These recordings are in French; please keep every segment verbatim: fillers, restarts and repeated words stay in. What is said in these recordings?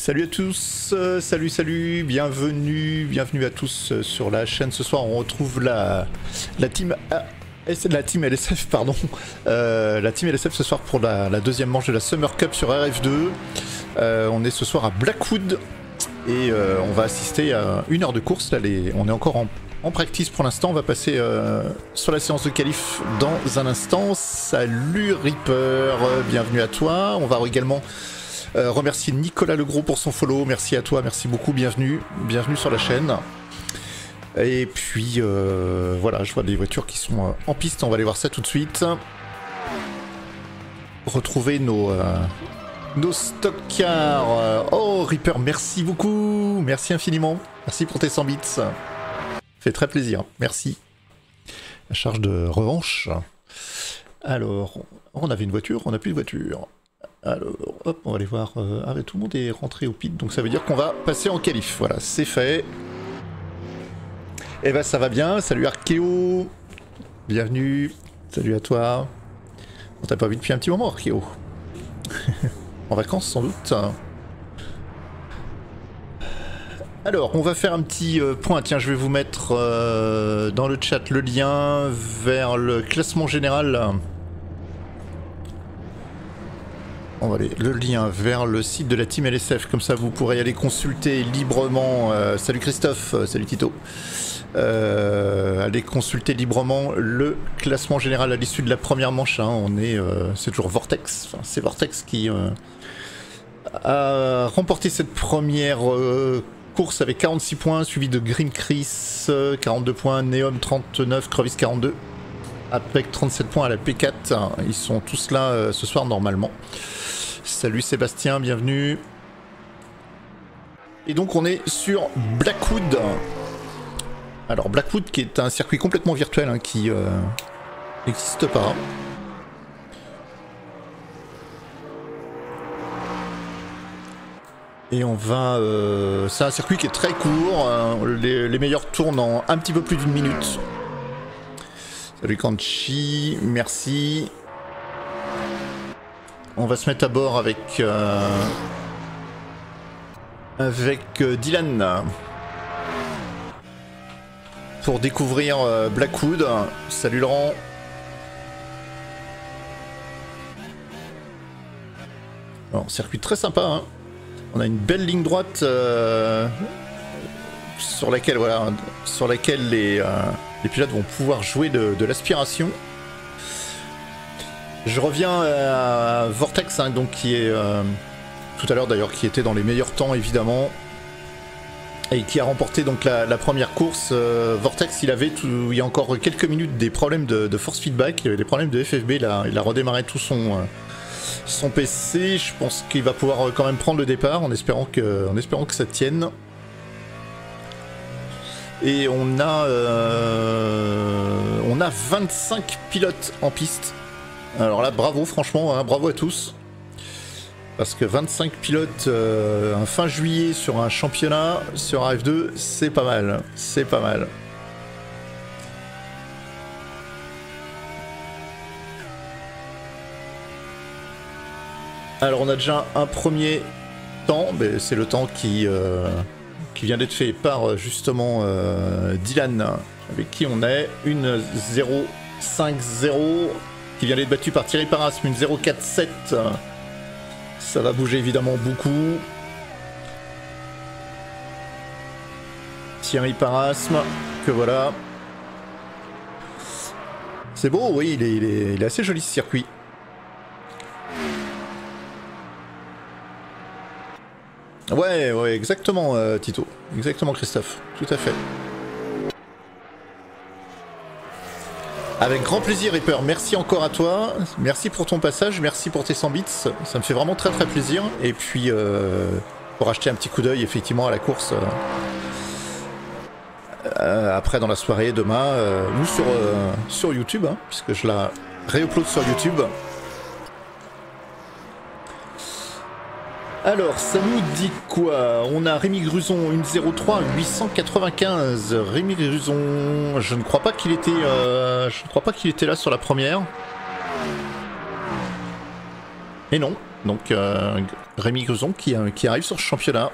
Salut à tous, euh, salut salut, bienvenue, bienvenue à tous euh, sur la chaîne. Ce soir on retrouve la, la team A, la team L S F pardon, euh, la team L S F ce soir pour la, la deuxième manche de la Summer Cup sur R F deux. Euh, on est ce soir à Blackwood et euh, on va assister à une heure de course. Là, les, on est encore en, en practice pour l'instant. On va passer euh, sur la séance de qualif dans un instant. Salut Reaper, euh, bienvenue à toi. On va également Euh, remercier Nicolas Legros pour son follow, merci à toi, merci beaucoup, bienvenue, bienvenue sur la chaîne. Et puis euh, voilà, je vois des voitures qui sont euh, en piste, on va aller voir ça tout de suite. Retrouver nos, euh, nos stock cars. Oh Reaper, merci beaucoup, merci infiniment, merci pour tes cent bits, ça fait très plaisir, merci. La charge de revanche. Alors, on avait une voiture, on n'a plus de voiture. Alors, hop, on va aller voir. Euh, ah, mais tout le monde est rentré au pit, donc ça veut dire qu'on va passer en qualif. Voilà, c'est fait. Et bah, ça va bien. Salut Arkeo. Bienvenue. Salut à toi. On t'a pas vu depuis un petit moment, Arkeo. En vacances, sans doute. Alors, on va faire un petit euh, point. Tiens, je vais vous mettre euh, dans le chat le lien vers le classement général. On va aller le lien vers le site de la team L S F, comme ça vous pourrez aller consulter librement. Euh, salut Christophe, euh, salut Tito. Euh, allez consulter librement le classement général à l'issue de la première manche. Hein. On est, euh, c'est toujours Vortex. Enfin, c'est Vortex qui euh, a remporté cette première euh, course avec quarante-six points, suivi de Green Chris euh, quarante-deux points, Neom trente-neuf, Crevis quarante-deux. Avec trente-sept points à la P quatre. Ils sont tous là euh, ce soir normalement. Salut Sébastien, bienvenue. Et donc on est sur Blackwood. Alors Blackwood qui est un circuit complètement virtuel hein, qui euh, n'existe pas. Et on va... Euh, c'est un circuit qui est très court. Hein, les, les meilleurs tournent en un petit peu plus d'une minute. Salut Kanchi, merci. On va se mettre à bord avec euh, avec euh, Dylan pour découvrir euh, Blackwood. Salut Laurent. Alors, circuit très sympa. Hein. On a une belle ligne droite euh, sur laquelle voilà, sur laquelle les euh, les pilotes vont pouvoir jouer de, de l'aspiration. Je reviens à Vortex, hein, donc qui est euh, tout à l'heure d'ailleurs, qui était dans les meilleurs temps évidemment, et qui a remporté donc la, la première course. Euh, Vortex, il avait tout, il y a encore quelques minutes des problèmes de, de force feedback, il avait des problèmes de F F B. Il a, il a redémarré tout son euh, son P C. Je pense qu'il va pouvoir quand même prendre le départ, en espérant que, en espérant que ça tienne. Et on a euh, on a vingt-cinq pilotes en piste. Alors là, bravo, franchement, hein, bravo à tous. Parce que vingt-cinq pilotes euh, un fin juillet sur un championnat, sur R F deux, c'est pas mal. C'est pas mal. Alors on a déjà un premier temps, c'est le temps qui, euh, qui vient d'être fait par justement euh, Dylan, avec qui on est une zéro cinq zéro. Qui vient d'être battu par Thierry Parasme, une zéro quatre sept. Ça va bouger évidemment beaucoup. Thierry Parasme, que voilà. C'est beau, oui, il est, il est, il est assez joli ce circuit. Ouais, ouais, exactement euh, Tito. Exactement Christophe, tout à fait. Avec grand plaisir Reaper, merci encore à toi, merci pour ton passage, merci pour tes cent bits, ça me fait vraiment très très plaisir. Et puis euh, pour acheter un petit coup d'œil effectivement à la course euh, euh, après dans la soirée, demain, euh, ou sur, euh, sur YouTube, hein, puisque je la réupload sur YouTube. Alors, ça nous dit quoi? On a Rémi Gruson, une zéro trois huit cent quatre-vingt-quinze. Rémi Gruson, je ne crois pas qu'il était, euh, je ne crois pas qu'il était là sur la première. Et non, Donc euh, Rémi Gruson qui, euh, qui arrive sur ce championnat.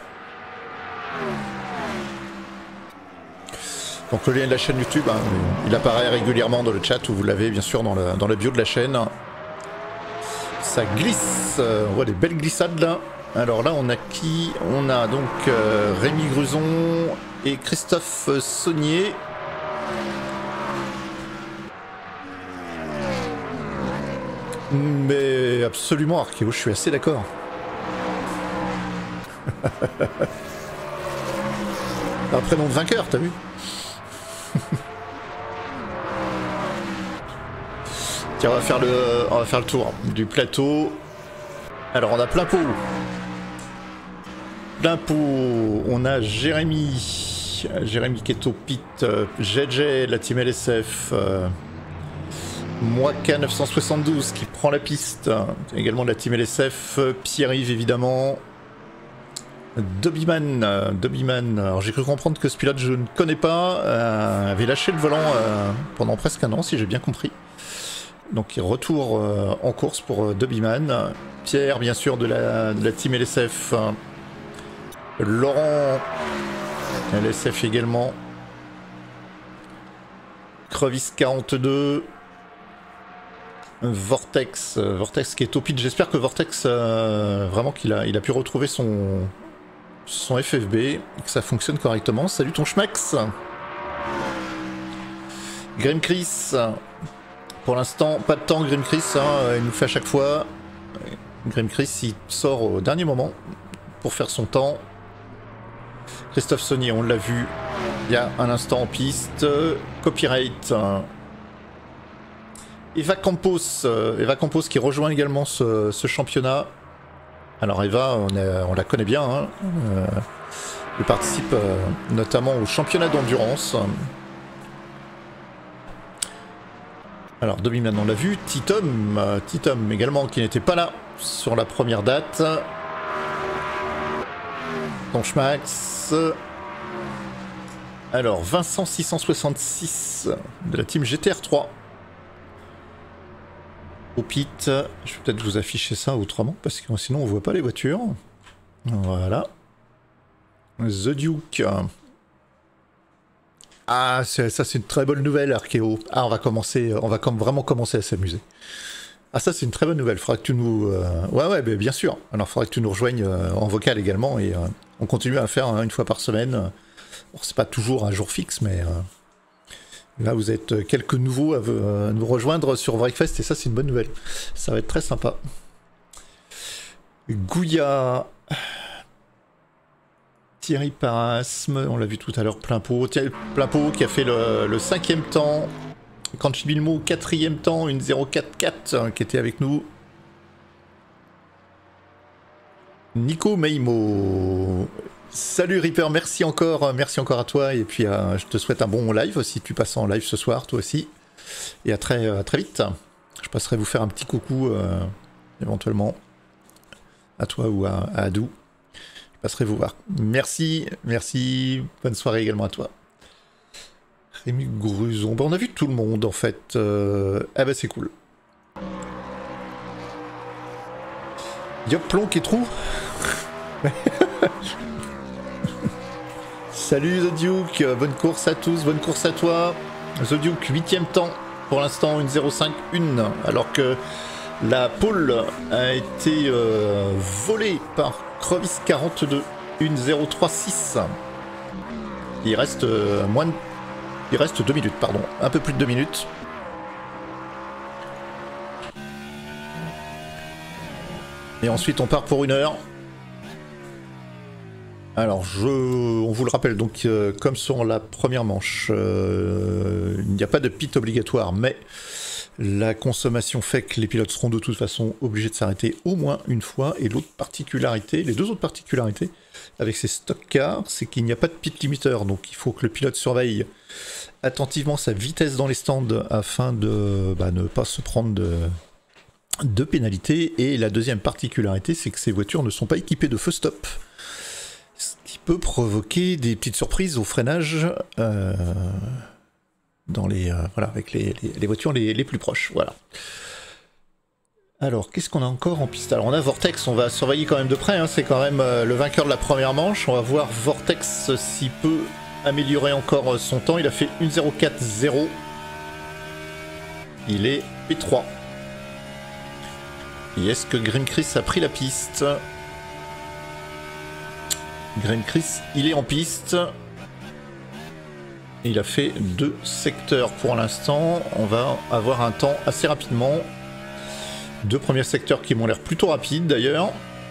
Donc le lien de la chaîne YouTube, hein, il apparaît régulièrement dans le chat, où vous l'avez bien sûr dans le, dans le bio de la chaîne. Ça glisse, on voit des belles glissades là. Alors là on a qui? On a donc euh, Rémi Gruson et Christophe Saunier. Mais absolument Archéo, je suis assez d'accord. Un prénom de vainqueur, t'as vu? Tiens, on va faire le, on va faire le tour du plateau. Alors on a plein pot. Plein pot. On a Jérémy, Jérémy qui est au pit, J J, la team L S F. Euh, Moika neuf cent soixante-douze qui prend la piste, également de la team L S F, Pierre-Yves évidemment, Dobbyman, Dobbyman, alors j'ai cru comprendre que ce pilote je ne connais pas, euh, avait lâché le volant euh, pendant presque un an si j'ai bien compris, donc retour euh, en course pour euh, Dobbyman, Pierre bien sûr de la, de la team L S F, euh, Laurent, L S F également, Crevis quarante-deux, Vortex, euh, Vortex qui est au pitch. J'espère que Vortex, euh, vraiment qu'il a, il a pu retrouver son, son F F B et que ça fonctionne correctement. Salut ton schmax. Grim Chris, pour l'instant, pas de temps Grim Chris, hein, il nous fait à chaque fois. Grim Chris, il sort au dernier moment pour faire son temps. Christophe Saunier, on l'a vu il y a un instant en piste. Copyright. Eva Campos, euh, Eva Campos qui rejoint également ce, ce championnat. Alors Eva, on, est, on la connaît bien, hein. euh, elle participe euh, notamment au championnat d'endurance. Alors Dobbyman, on l'a vu, Titom, euh, Titom également qui n'était pas là sur la première date. Tonchmax. Alors Vincent six cent soixante-six de la team G T R trois. Au pit, je vais peut-être vous afficher ça autrement parce que sinon on voit pas les voitures. Voilà. The Duke. Ah, ça c'est une très bonne nouvelle, Archéo. Ah, on va commencer, on va comme vraiment commencer à s'amuser. Ah, ça c'est une très bonne nouvelle. Faudra que tu nous, euh... ouais ouais, bah, bien sûr. Alors faudra que tu nous rejoignes euh, en vocal également et euh, on continue à faire hein, une fois par semaine. Bon, c'est pas toujours un jour fixe, mais euh... là, vous êtes quelques nouveaux à nous rejoindre sur Breakfast et ça, c'est une bonne nouvelle. Ça va être très sympa. Gouya. Thierry Parasme, on l'a vu tout à l'heure, plein pot. Plein pot qui a fait le, le cinquième temps. Kanchi Bilmo, quatrième temps, une zéro quatre quatre hein, qui était avec nous. Nico Meimo. Salut Reaper, merci encore, merci encore à toi et puis euh, je te souhaite un bon live si tu passes en live ce soir toi aussi et à très, à très vite. Je passerai vous faire un petit coucou euh, éventuellement à toi ou à, à Adou. Je passerai vous voir. Merci, merci, bonne soirée également à toi. Rémi Gruson, ben, on a vu tout le monde en fait. Euh... Ah bah c'est cool. Yoplon qui est trou. Salut The Duke, bonne course à tous, bonne course à toi. The Duke, huitième temps pour l'instant, une zéro cinq un, alors que la pole a été euh, volée par Crevis quarante-deux, une zéro trois six. Il reste euh, moins de... Il reste deux minutes, pardon, un peu plus de deux minutes. Et ensuite on part pour une heure. Alors, je, on vous le rappelle, donc euh, comme sur la première manche, euh, il n'y a pas de pit obligatoire, mais la consommation fait que les pilotes seront de toute façon obligés de s'arrêter au moins une fois. Et l'autre particularité, les deux autres particularités avec ces stock cars, c'est qu'il n'y a pas de pit limiteur, donc il faut que le pilote surveille attentivement sa vitesse dans les stands afin de bah, ne pas se prendre de, de pénalités. Et la deuxième particularité, c'est que ces voitures ne sont pas équipées de feu stop. Ce qui peut provoquer des petites surprises au freinage euh, dans les, euh, voilà, avec les, les, les voitures les, les plus proches. Voilà. Alors, qu'est-ce qu'on a encore en piste? Alors, on a Vortex, on va surveiller quand même de près, hein. C'est quand même euh, le vainqueur de la première manche. On va voir Vortex euh, s'il peut améliorer encore euh, son temps. Il a fait une zéro quatre zéro. Il est P trois. Et est-ce que Grim Chris a pris la piste? Grim Chris, il est en piste. Et il a fait deux secteurs pour l'instant. On va avoir un temps assez rapidement. Deux premiers secteurs qui m'ont l'air plutôt rapides d'ailleurs.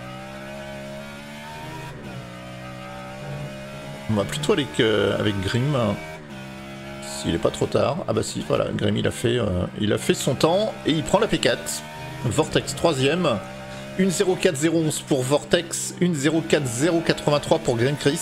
On va plutôt aller avec, avec Grim. S'il est pas trop tard. Ah bah si, voilà, Grim il a fait, euh, il a fait son temps et il prend la P quatre. Vortex troisième. une zéro quatre zéro onze pour Vortex. une zéro quatre zéro quatre-vingt-trois pour Grim Chris.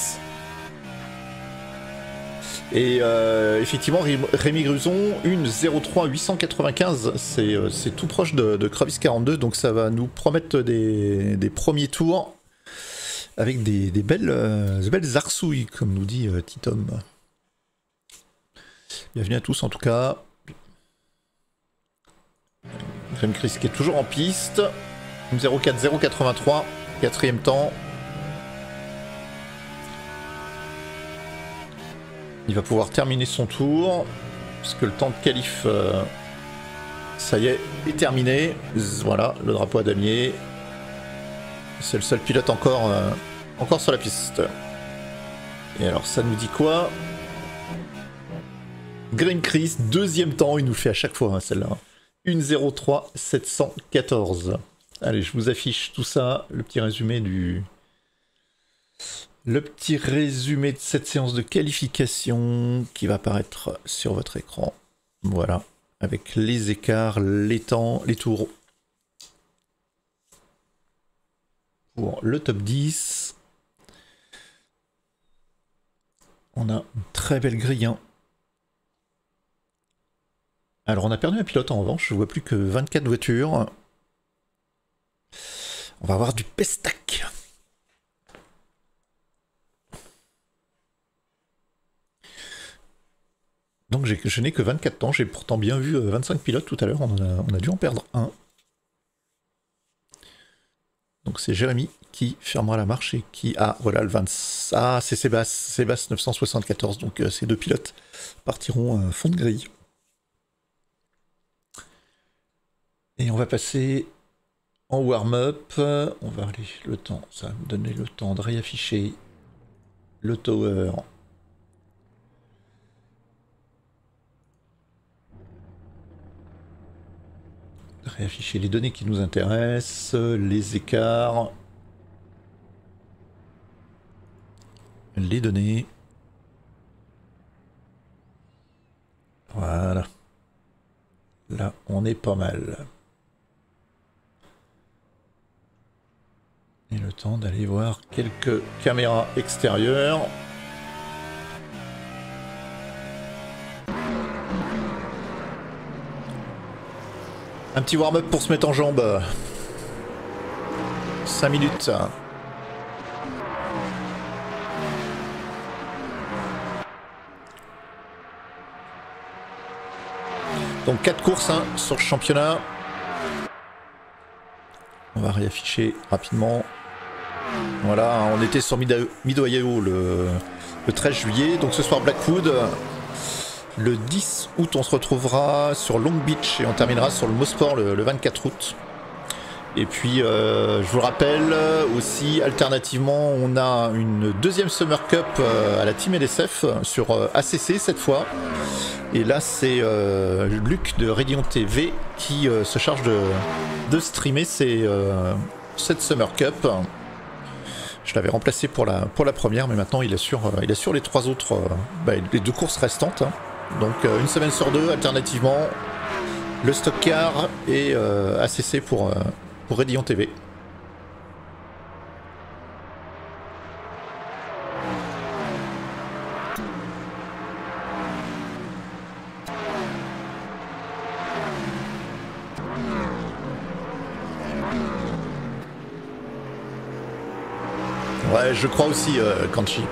Et euh, effectivement, Rémi Gruson, une zéro trois huit cent quatre-vingt-quinze, c'est euh, tout proche de, de Kravis quarante-deux, donc ça va nous promettre des, des premiers tours avec des, des belles, euh, des belles arsouilles, comme nous dit euh, Titom. Bienvenue à tous en tout cas. Rémi Chris qui est toujours en piste, zéro quatre zéro quatre-vingt-trois, quatrième temps. Il va pouvoir terminer son tour, puisque le temps de qualif, euh, ça y est, est terminé. Voilà, le drapeau à damier. C'est le seul pilote encore, euh, encore sur la piste. Et alors, ça nous dit quoi? Grim Chris, deuxième temps, il nous fait à chaque fois hein, celle-là. une zéro trois sept cent quatorze. Allez, je vous affiche tout ça, le petit résumé du... Le petit résumé de cette séance de qualification qui va apparaître sur votre écran. Voilà, avec les écarts, les temps, les tours. Pour le top dix. On a une très belle grille. Hein. Alors on a perdu un pilote en revanche, je vois plus que vingt-quatre voitures. On va avoir du pestac. Donc je n'ai que vingt-quatre temps, j'ai pourtant bien vu vingt-cinq pilotes tout à l'heure, on, on a dû en perdre un. Donc c'est Jérémy qui fermera la marche et qui... Ah voilà le vingt... Ah c'est Sébastien, Sébastien neuf cent soixante-quatorze, donc euh, ces deux pilotes partiront euh, fond de grille. Et on va passer en warm-up, on va aller le temps, ça va me donner le temps de réafficher le tower. Réafficher les données qui nous intéressent, les écarts, les données. Voilà. Là, on est pas mal. Et le temps d'aller voir quelques caméras extérieures. Un petit warm-up pour se mettre en jambes. cinq minutes. Donc quatre courses hein, sur le championnat. On va réafficher rapidement. Voilà, on était sur Mid-Ohio le, le treize juillet. Donc ce soir Blackwood. Le dix août, on se retrouvera sur Long Beach et on terminera sur le Mosport le, le vingt-quatre août. Et puis, euh, je vous rappelle aussi, alternativement, on a une deuxième Summer Cup euh, à la Team L S F sur euh, A C C cette fois. Et là, c'est euh, Luc de Radeon T V qui euh, se charge de, de streamer ces, euh, cette Summer Cup. Je l'avais remplacé pour la, pour la première, mais maintenant il assure, euh, il assure les trois autres, euh, bah, les deux courses restantes. Hein. Donc euh, une semaine sur deux, alternativement, le Stock Car et euh, A C C pour, euh, pour Radeon T V. Ouais, je crois aussi, euh, Kanchi.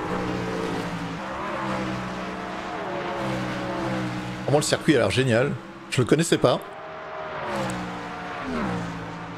Vraiment, le circuit a l'air génial. Je le connaissais pas.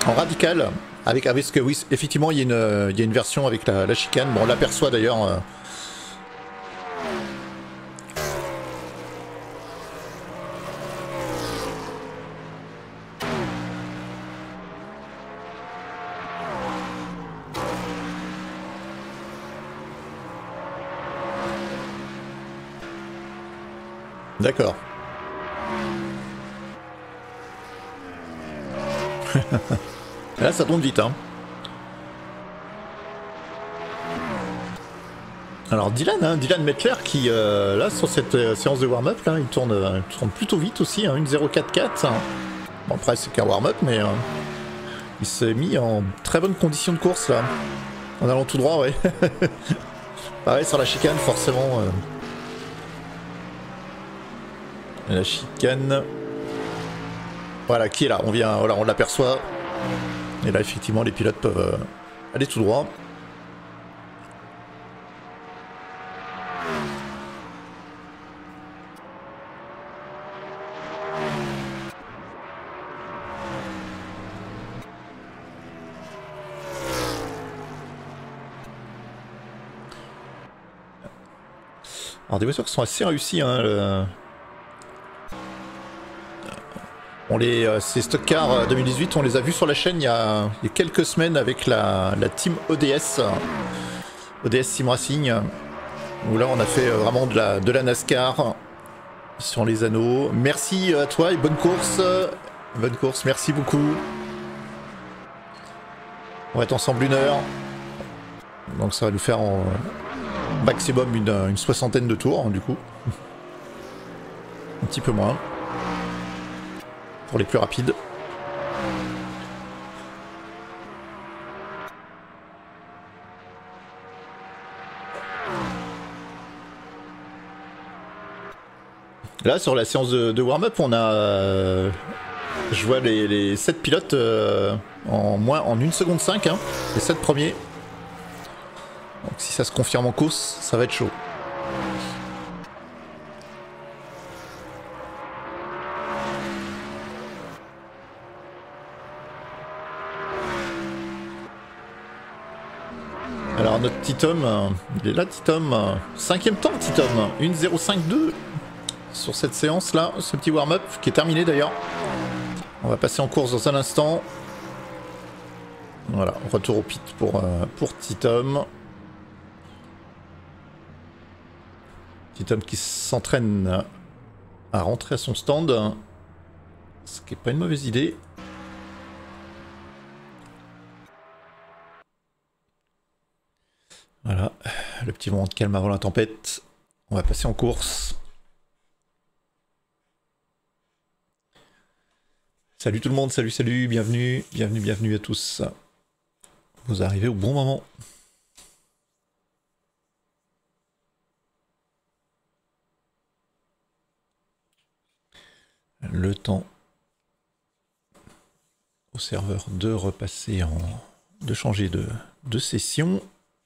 En radical, avec, avec ce que oui, effectivement, il y a une, il y a une version avec la, la chicane. Bon, on l'aperçoit d'ailleurs. Euh... D'accord. Là, ça tombe vite, hein. Alors Dylan, hein, Dylan Mettler qui, euh, là, sur cette euh, séance de warm-up, là, il tourne, euh, il tourne plutôt vite aussi, hein, une zéro quatre quatre. Hein. Bon, après, c'est qu'un warm-up, mais euh, il s'est mis en très bonne condition de course, là. En allant tout droit, ouais. Pareil, sur la chicane, forcément. Euh... La chicane. Voilà, qui est là? On vient, voilà, on l'aperçoit. Et là, effectivement, les pilotes peuvent euh, aller tout droit. Alors, des voitures qui sont assez réussies, hein. Le... On les, euh, ces stock cars deux mille dix-huit, on les a vus sur la chaîne il y a, il y a quelques semaines avec la, la team O D S, O D S Sim Racing, où là on a fait vraiment de la, de la NASCAR sur les anneaux. Merci à toi et bonne course, bonne course, merci beaucoup. On va être ensemble une heure, donc ça va nous faire en maximum une, une soixantaine de tours, du coup, un petit peu moins. Pour les plus rapides. Là, sur la séance de, de warm-up, on a... Euh, je vois les, les sept pilotes euh, en moins en une seconde cinq, hein, les sept premiers. Donc si ça se confirme en course, ça va être chaud. Alors notre petit Tom, euh, il est là petit Tom, euh, cinquième temps petit Tom, une zéro cinq deux sur cette séance là, ce petit warm-up qui est terminé d'ailleurs. On va passer en course dans un instant. Voilà, retour au pit pour, euh, pour petit Tom. Petit Tom qui s'entraîne à rentrer à son stand, ce qui n'est pas une mauvaise idée. Voilà, le petit moment de calme avant la tempête. On va passer en course. Salut tout le monde, salut, salut, bienvenue, bienvenue, bienvenue à tous. Vous arrivez au bon moment. Le temps au serveur de repasser en... de changer de, de session.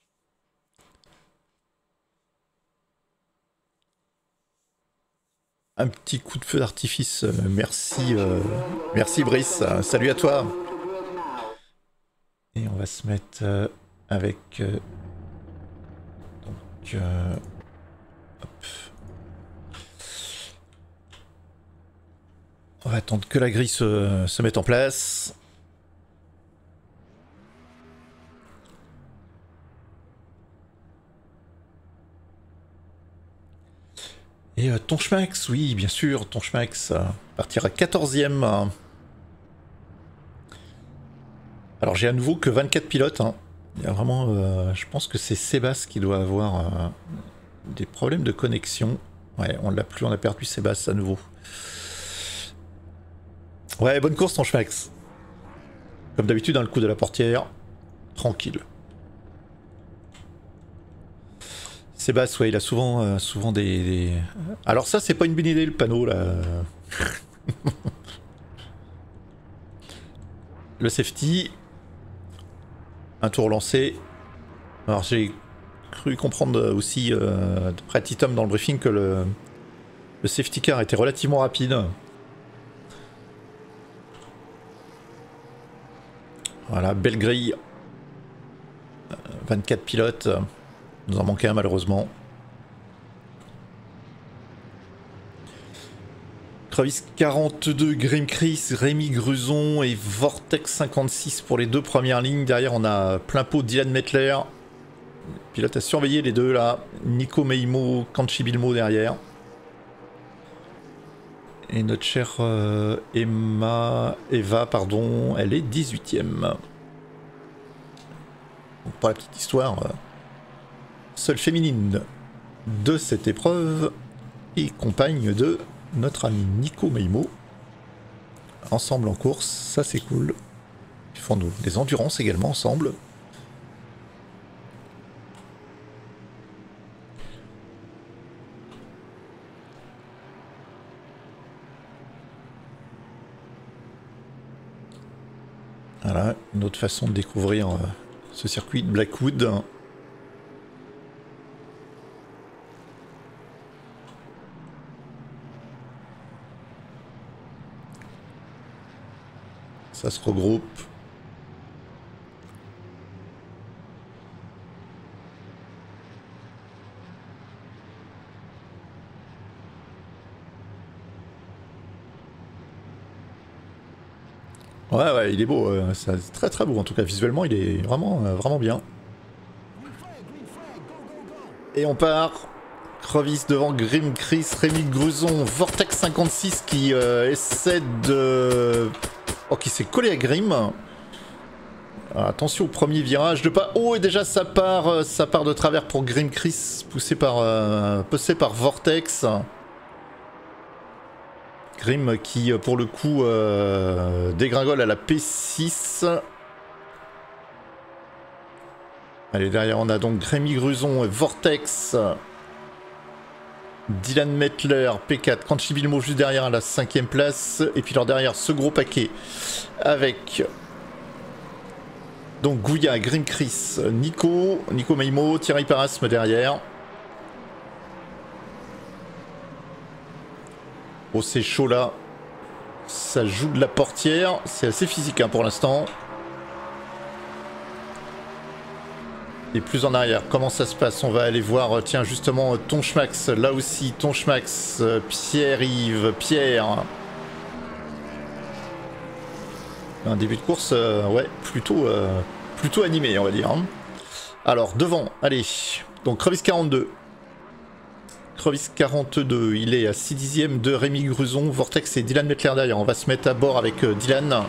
Un petit coup de feu d'artifice, euh, merci, euh, merci Brice, euh, salut à toi. Et on va se mettre euh, avec... Euh, donc... Euh, hop. On va attendre que la grille se, se mette en place. Et euh, Tonchmax, oui, bien sûr, Tonchmax euh, partira quatorzième. Alors j'ai à nouveau que vingt-quatre pilotes. Hein. Il y a vraiment, euh, je pense que c'est Sébastien qui doit avoir euh, des problèmes de connexion. Ouais, on l'a plus, on a perdu Sébastien à nouveau. Ouais, bonne course Tonchmax. Comme d'habitude, dans le coup de la portière, tranquille. Sébastien, ouais, il a souvent, euh, souvent des, des... Alors ça, c'est pas une bonne idée, le panneau, là. Le safety. Un tour lancé. Alors j'ai cru comprendre aussi, euh, d'après Titom dans le briefing, que le, le safety car était relativement rapide. Voilà, belle grille. vingt-quatre pilotes. Il nous en manquait un malheureusement. Kravis quarante-deux, Grim Chris, Rémi Gruson et Vortex cinquante-six pour les deux premières lignes. Derrière, on a plein pot Dylan Mettler. Pilote à surveiller les deux là. Nico Meimo, Kanchi Bilmo derrière. Et notre chère euh, Emma, Eva, pardon, elle est dix-huitième. Donc, pour la petite histoire, euh, seule féminine de cette épreuve et compagne de notre ami Nico Meimo. Ensemble en course, ça c'est cool. Ils font des endurances également ensemble. Voilà, une autre façon de découvrir euh, ce circuit de Blackwood. Ça se regroupe. Ouais, ouais, il est beau, euh, c'est très très beau en tout cas, visuellement il est vraiment, euh, vraiment bien. Et on part, Kravis devant Grim Chris, Rémi Gruson, Vortex cinquante-six qui euh, essaie de... Oh, qui s'est collé à Grim. Alors, attention au premier virage de pas... Oh, et déjà ça part, euh, ça part de travers pour Grim Chris, poussé par, euh, poussé par Vortex. Grim qui, pour le coup, euh, dégringole à la P six. Allez, derrière, on a donc Rémi Gruson, Vortex, Dylan Mettler, P quatre, Kanchi Bilmo juste derrière à la cinquième place. Et puis, alors derrière, ce gros paquet avec donc Gouya, Grim Chris, Nico, Nico Meimo, Thierry Parasme derrière. Oh, c'est chaud là. Ça joue de la portière. C'est assez physique hein, pour l'instant. Et plus en arrière, comment ça se passe? On va aller voir, tiens, justement, Tonchmax. Là aussi, Tonchmax, Pierre-Yves, Pierre. Un début de course, euh, ouais, plutôt, euh, plutôt animé, on va dire. Alors, devant, allez. Donc, Kravis quarante-deux. Kravis quarante-deux, il est à six dixièmes de Rémi Gruson, Vortex et Dylan Mettler derrière. On va se mettre à bord avec euh, Dylan.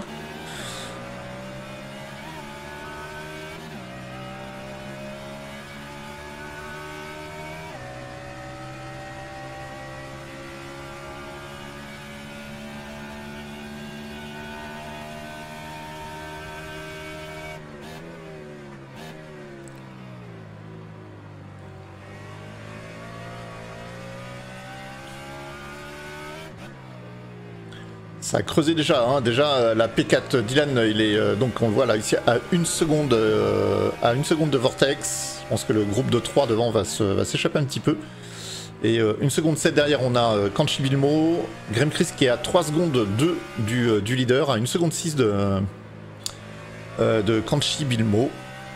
Ça a creusé déjà, hein. Déjà la P quatre Dylan, il est euh, donc on le voit là ici à une seconde, euh, à une seconde de Vortex. Je pense que le groupe de trois devant va se, va s'échapper un petit peu. Et euh, une seconde sept derrière, on a euh, Kanchi Bilmo, Grim Chris qui est à trois secondes deux du, euh, du leader, à une seconde six de, euh, de Kanchi Bilmo.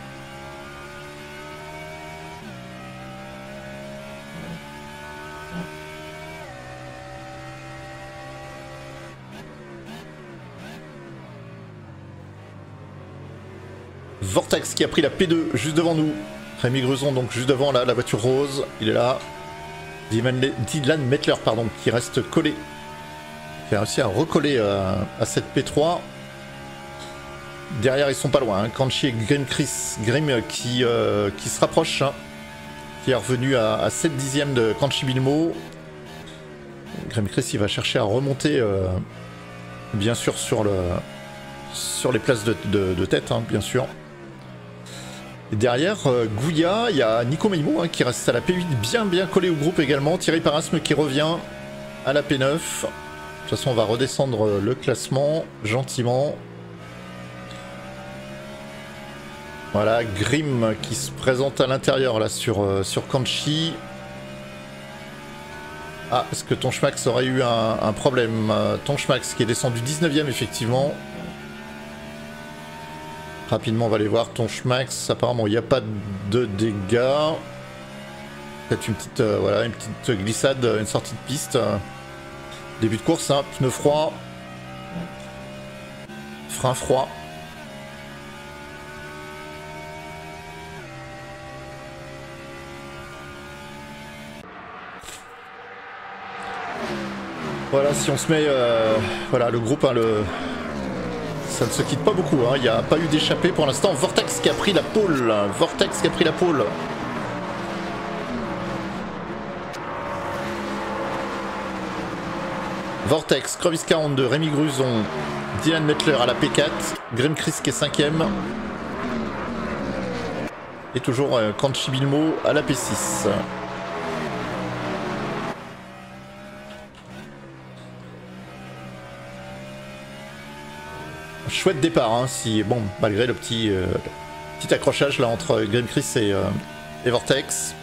Vortex qui a pris la P deux juste devant nous. Rémi Gruson donc juste devant là, la voiture rose, il est là. Dylan Mettler pardon, qui reste collé. Qui a réussi à recoller euh, à cette P trois. Derrière ils sont pas loin, hein. Kanchi et Grim Chris. Grim qui, euh, qui se rapproche. Hein. Qui est revenu à, à sept dixièmes de Kanchi Bilmo. Grim Chris il va chercher à remonter euh, bien sûr sur, le, sur les places de, de, de tête, hein, bien sûr. Et derrière, euh, Gouya, il y a Nico Meimo hein, qui reste à la P huit, bien bien collé au groupe également. Thierry Parasme qui revient à la P neuf. De toute façon, on va redescendre le classement gentiment. Voilà, Grim qui se présente à l'intérieur là sur, euh, sur Kanchi. Ah, est-ce que Tonchmax aurait eu un, un problème? euh, Tonchmax qui est descendu dix-neuvième effectivement. Rapidement, on va aller voir Tonchmax. Apparemment, il n'y a pas de dégâts. Peut-être une petite, euh, voilà, une petite glissade, une sortie de piste. Début de course, hein, pneu froid. Frein froid. Voilà, si on se met... Euh, voilà, le groupe, hein, le... ça ne se quitte pas beaucoup, hein, il n'y a pas eu d'échappée pour l'instant. Vortex qui a pris la pole. Vortex qui a pris la pole. Vortex, Crevis quarante-deux, Rémi Gruson, Dylan Mettler à la P quatre, Grim Chris qui est cinquième. Et toujours euh, Kanchi Bilmo à la P six. Chouette départ, hein, si, bon, malgré le petit, euh, petit accrochage là entre Grim Chris et, euh, et Vortex.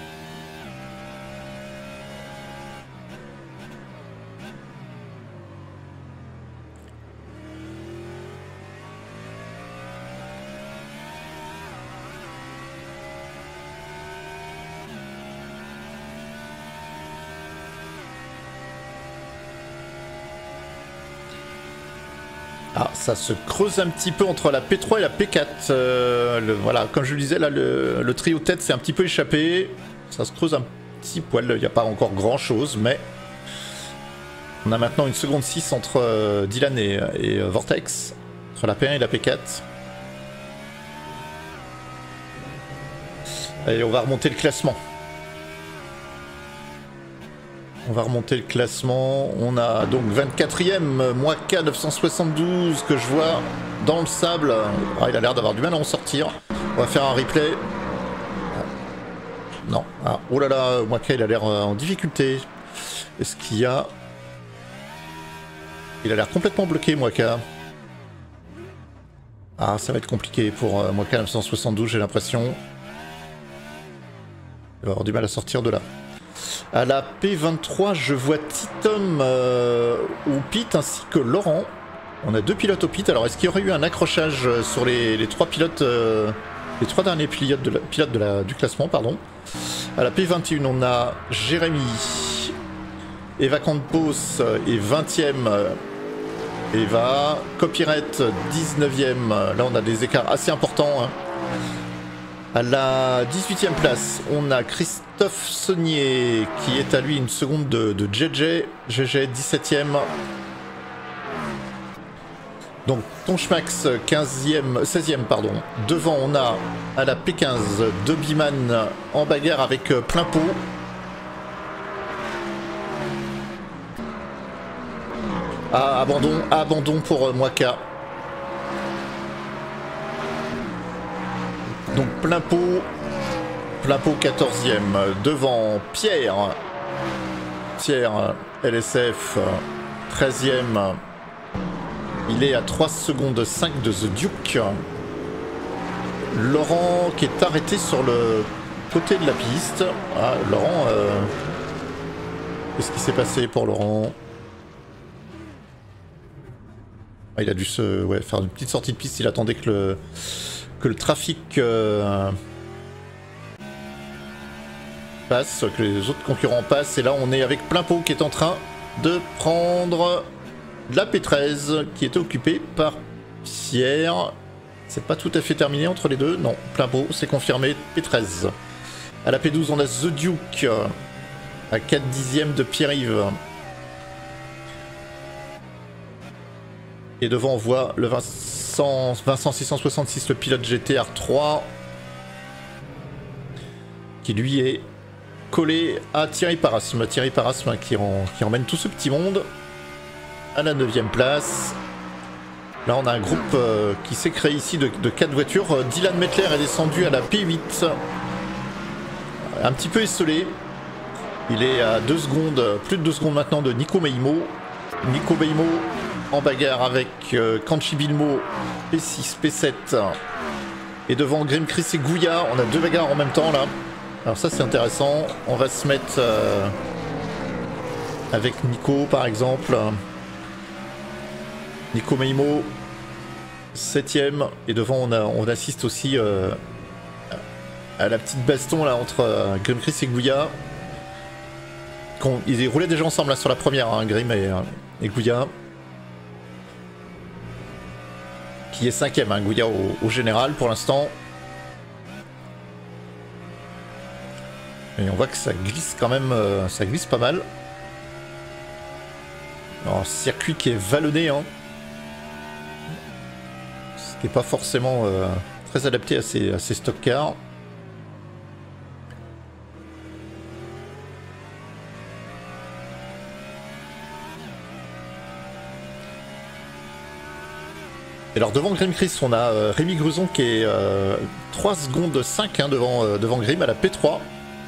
Ah, ça se creuse un petit peu entre la P trois et la P quatre. Euh, le, voilà, comme je le disais, là, le, le trio tête s'est un petit peu échappé. Ça se creuse un petit poil. Il n'y a pas encore grand chose, mais on a maintenant une seconde six entre euh, Dylan et, et euh, Vortex, entre la P un et la P quatre. Allez, on va remonter le classement. On va remonter le classement. On a donc vingt-quatrième, Moika neuf cent soixante-douze que je vois dans le sable. Ah, il a l'air d'avoir du mal à en sortir. On va faire un replay. Non. Ah, oh là là, Moika il a l'air en difficulté. Est-ce qu'il y a... Il a l'air complètement bloqué, Moika. Ah, ça va être compliqué pour euh, Moika neuf cent soixante-douze, j'ai l'impression. Il va avoir du mal à sortir de là. À la P vingt-trois, je vois Titom euh, au pit ainsi que Laurent. On a deux pilotes au pit. Alors, est-ce qu'il y aurait eu un accrochage sur les, les trois pilotes, euh, les trois derniers pilotes, de la, pilotes de la, du classement, pardon. À la P vingt et un, on a Jérémy, Eva Campos et vingtième. Eva, Copyright dix-neuvième. Là, on a des écarts assez importants. Hein. À la dix-huitième place, on a Christophe Saunier qui est à lui une seconde de, de J J. J J dix-septième. Donc Tonchmax quinzième, seizième pardon. Devant on a à la P quinze Dobiman en bagarre avec plein pot. Ah, abandon, abandon pour Moika. Donc plein pot, plein pot quatorzième, devant Pierre, Pierre L S F treizième, il est à trois secondes cinq de The Duke. Laurent qui est arrêté sur le côté de la piste. Ah, Laurent, euh... qu'est-ce qui s'est passé pour Laurent? Ah, il a dû se ouais, faire une petite sortie de piste, il attendait que le... que le trafic euh, passe, que les autres concurrents passent. Et là, on est avec plein pot qui est en train de prendre la P treize qui était occupée par Pierre. C'est pas tout à fait terminé entre les deux. Non, plein pot, c'est confirmé. P treize. À la P douze, on a The Duke à quatre dixièmes de Pierre-Yves. Et devant, on voit le Vincent, Vincent six cent soixante-six, le pilote G T R trois, qui lui est collé à Thierry Parasme. Thierry Parasme qui, en, qui emmène tout ce petit monde à la neuvième place. Là, on a un groupe euh, qui s'est créé ici de, de quatre voitures. Dylan Mettler est descendu à la P huit. Un petit peu esselé. Il est à deux secondes, plus de deux secondes maintenant de Nico Meimo. Nico Meimo en bagarre avec euh, Kanchi Bilmo, P six, P sept. Et devant Grim Chris et Gouya, on a deux bagarres en même temps là. Alors ça c'est intéressant. On va se mettre euh, avec Nico par exemple. Nico Meimo. septième. Et devant, on, a, on assiste aussi euh, à la petite baston là entre euh, Grim Chris et Gouya. Ils roulaient déjà ensemble là sur la première, hein, Grim et, euh, et Gouya. Qui est cinquième, hein, Gouya au, au général pour l'instant. Et on voit que ça glisse quand même, euh, ça glisse pas mal. Alors, circuit qui est vallonné, hein. Ce qui n'est pas forcément euh, très adapté à ces, à ces stock cars. Et alors devant Grim Chris, on a euh, Rémi Gruson qui est euh, trois secondes cinq hein, devant, euh, devant Grim à la P trois.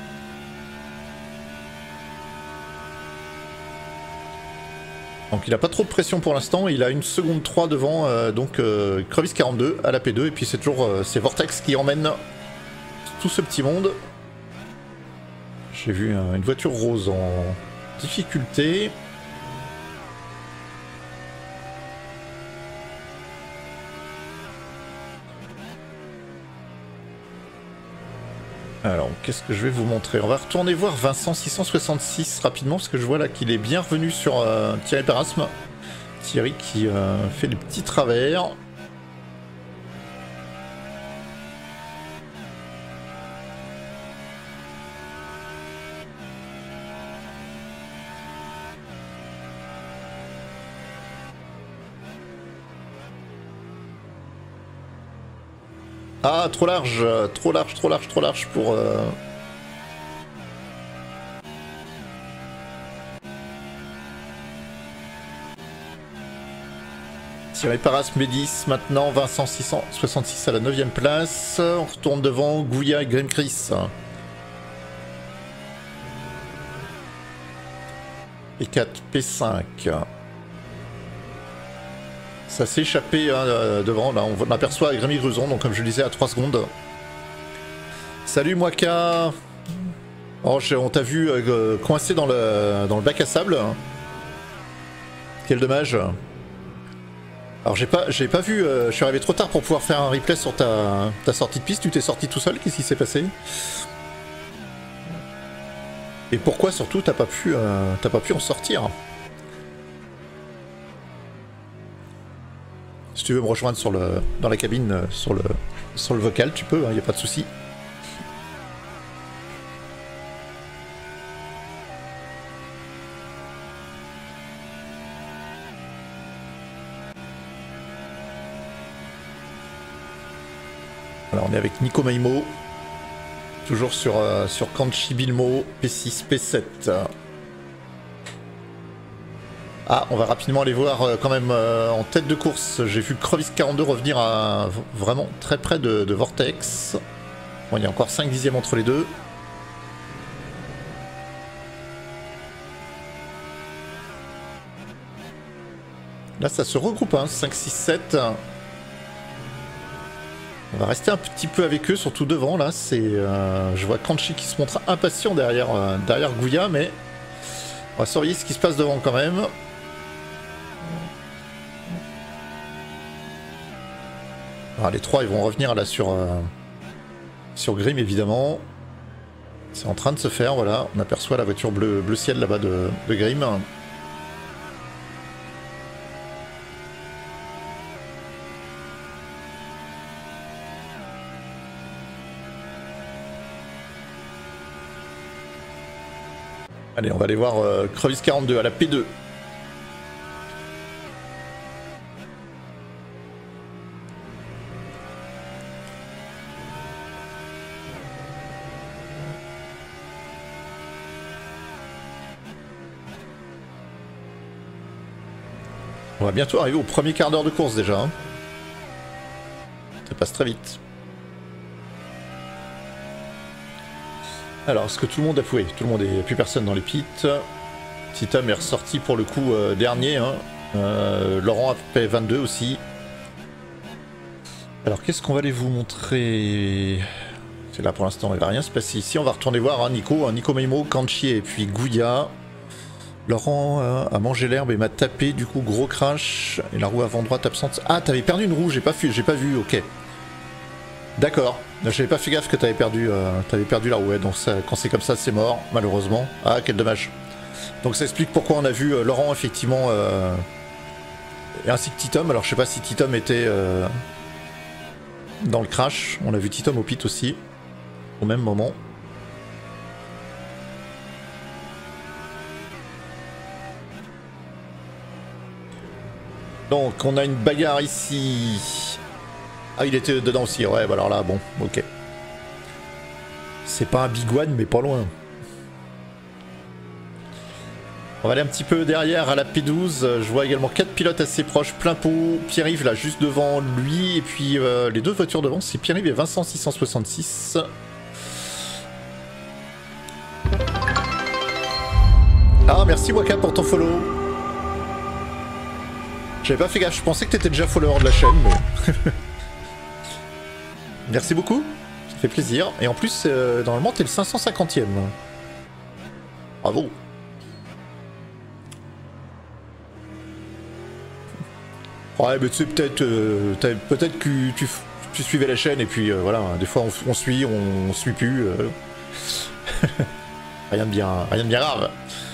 Donc il a pas trop de pression pour l'instant, il a une seconde trois devant euh, donc euh, Crevis quarante-deux à la P deux et puis c'est toujours euh, c'est Vortex qui emmène tout ce petit monde. J'ai vu euh, une voiture rose en difficulté. Alors, qu'est-ce que je vais vous montrer? On va retourner voir Vincent six cent soixante-six rapidement, parce que je vois là qu'il est bien revenu sur euh, Thierry Perasme. Thierry qui euh, fait des petits travers. Ah, trop large, trop large, trop large, trop large pour... Euh... Thierry Paras, Médis, maintenant Vincent six cent soixante-six à la neuvième place. On retourne devant Gouya et Grim Chris. P quatre, P cinq. Ça s'est échappé hein, devant, là on aperçoit Rémi Gruson, donc comme je le disais à trois secondes. Salut Moika. Oh, on t'a vu euh, coincé dans le, dans le bac à sable. Quel dommage. Alors j'ai pas, j'ai pas vu, euh, je suis arrivé trop tard pour pouvoir faire un replay sur ta, ta sortie de piste, tu t'es sorti tout seul, qu'est-ce qui s'est passé? Et pourquoi surtout t'as pas pu, euh, t'as pas pu en sortir? Si tu veux me rejoindre sur le, dans la cabine, sur le, sur le vocal, tu peux, il hein, n'y a pas de souci. Alors on est avec Nico Maimo, toujours sur, euh, sur Kanchi Bilmo, P six, P sept. Ah, on va rapidement aller voir euh, quand même euh, en tête de course. J'ai vu Crevis quarante-deux revenir à vraiment très près de, de Vortex. Bon, il y a encore cinq dixièmes entre les deux. Là, ça se regroupe, hein, cinq, six, sept. On va rester un petit peu avec eux, surtout devant. Là, c'est, euh, je vois Kanchi qui se montre impatient derrière, euh, derrière Gouya, mais on va surveiller ce qui se passe devant quand même. Alors, les trois ils vont revenir là sur, euh, sur Grim évidemment. C'est en train de se faire, voilà. On aperçoit la voiture bleu, bleu ciel là-bas de, de Grim. Allez, on va aller voir euh, Crevis quarante-deux à la P deux. On va bientôt arriver au premier quart d'heure de course déjà. Hein. Ça passe très vite. Alors, est-ce que tout le monde a foué? Tout le monde est... plus personne dans les pits. Petit homme est ressorti pour le coup euh, dernier. Hein. Euh, Laurent a fait vingt-deux aussi. Alors, qu'est-ce qu'on va aller vous montrer? C'est là pour l'instant, il va rien se passer ici. On va retourner voir hein, Nico, hein, Nico Maimo, Kanchi et puis Gouya. Laurent euh, a mangé l'herbe et m'a tapé, du coup gros crash. Et la roue avant droite absente. Ah, t'avais perdu une roue, j'ai pas, j'ai pas vu, ok. D'accord. J'avais pas fait gaffe que t'avais perdu, euh, t'avais perdu la roue, ouais, donc ça, quand c'est comme ça, c'est mort, malheureusement. Ah, quel dommage. Donc ça explique pourquoi on a vu euh, Laurent, effectivement, euh, et ainsi que Titom. Alors je sais pas si Titom était euh, dans le crash. On a vu Titom au pit aussi, au même moment. Donc on a une bagarre ici. Ah, il était dedans aussi, ouais, bah alors là, bon, ok. C'est pas un big one, mais pas loin. On va aller un petit peu derrière à la P douze. Je vois également quatre pilotes assez proches, plein pot. Pierre-Yves là, juste devant lui. Et puis euh, les deux voitures devant, c'est Pierre-Yves et Vincent six cent soixante-six. Ah, merci Waka pour ton follow. J'avais pas fait gaffe, je pensais que t'étais déjà follower de la chaîne, mais... Merci beaucoup, ça fait plaisir. Et en plus, euh, normalement, t'es le cinq cent cinquantième. Bravo. Ouais, mais tu sais, peut-être euh, peut-être que tu, tu suivais la chaîne et puis euh, voilà, des fois on, on suit, on, on suit plus. Euh... rien de bien, rien de bien grave.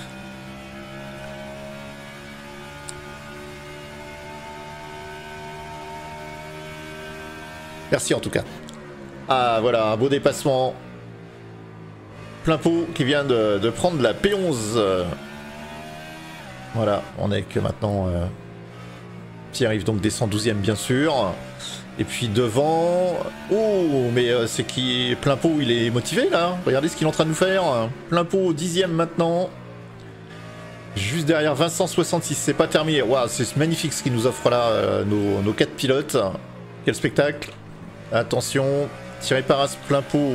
Merci en tout cas. Ah voilà, un beau dépassement. Plein pot qui vient de, de prendre la P onze. Voilà, on est que maintenant... Euh... Pierre-Yves donc descend douzième bien sûr. Et puis devant... Oh, mais euh, c'est qui plein pot, il est motivé là. Regardez ce qu'il est en train de nous faire. Plein pot dixième maintenant. Juste derrière Vincent soixante-six, c'est pas terminé. Waouh, c'est magnifique ce qu'il nous offre là, euh, nos, nos quatre pilotes. Quel spectacle. Attention, tiré par As plein pot.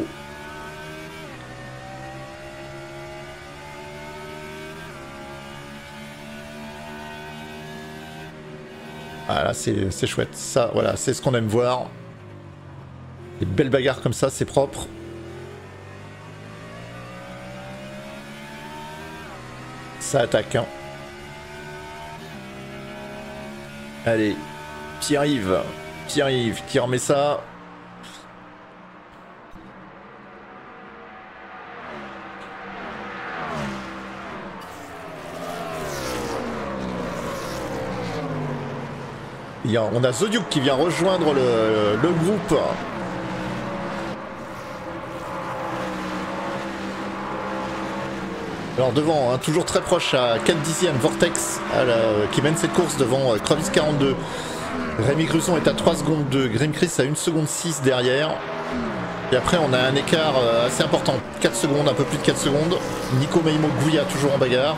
Ah là, c'est chouette. Ça, voilà, c'est ce qu'on aime voir. Des belles bagarres comme ça, c'est propre. Ça attaque, hein. Allez, Pierre-Yves. Pierre-Yves qui remet ça. Il y a, on a Zodiac qui vient rejoindre le, le groupe. Alors devant, hein, toujours très proche à quatre dixièmes, Vortex à la, qui mène cette course devant euh, Kravis quarante-deux. Rémi Gruson est à trois secondes deux, Grim Chris à une seconde six derrière. Et après on a un écart euh, assez important, quatre secondes, un peu plus de quatre secondes. Nico Maimo Gouya toujours en bagarre.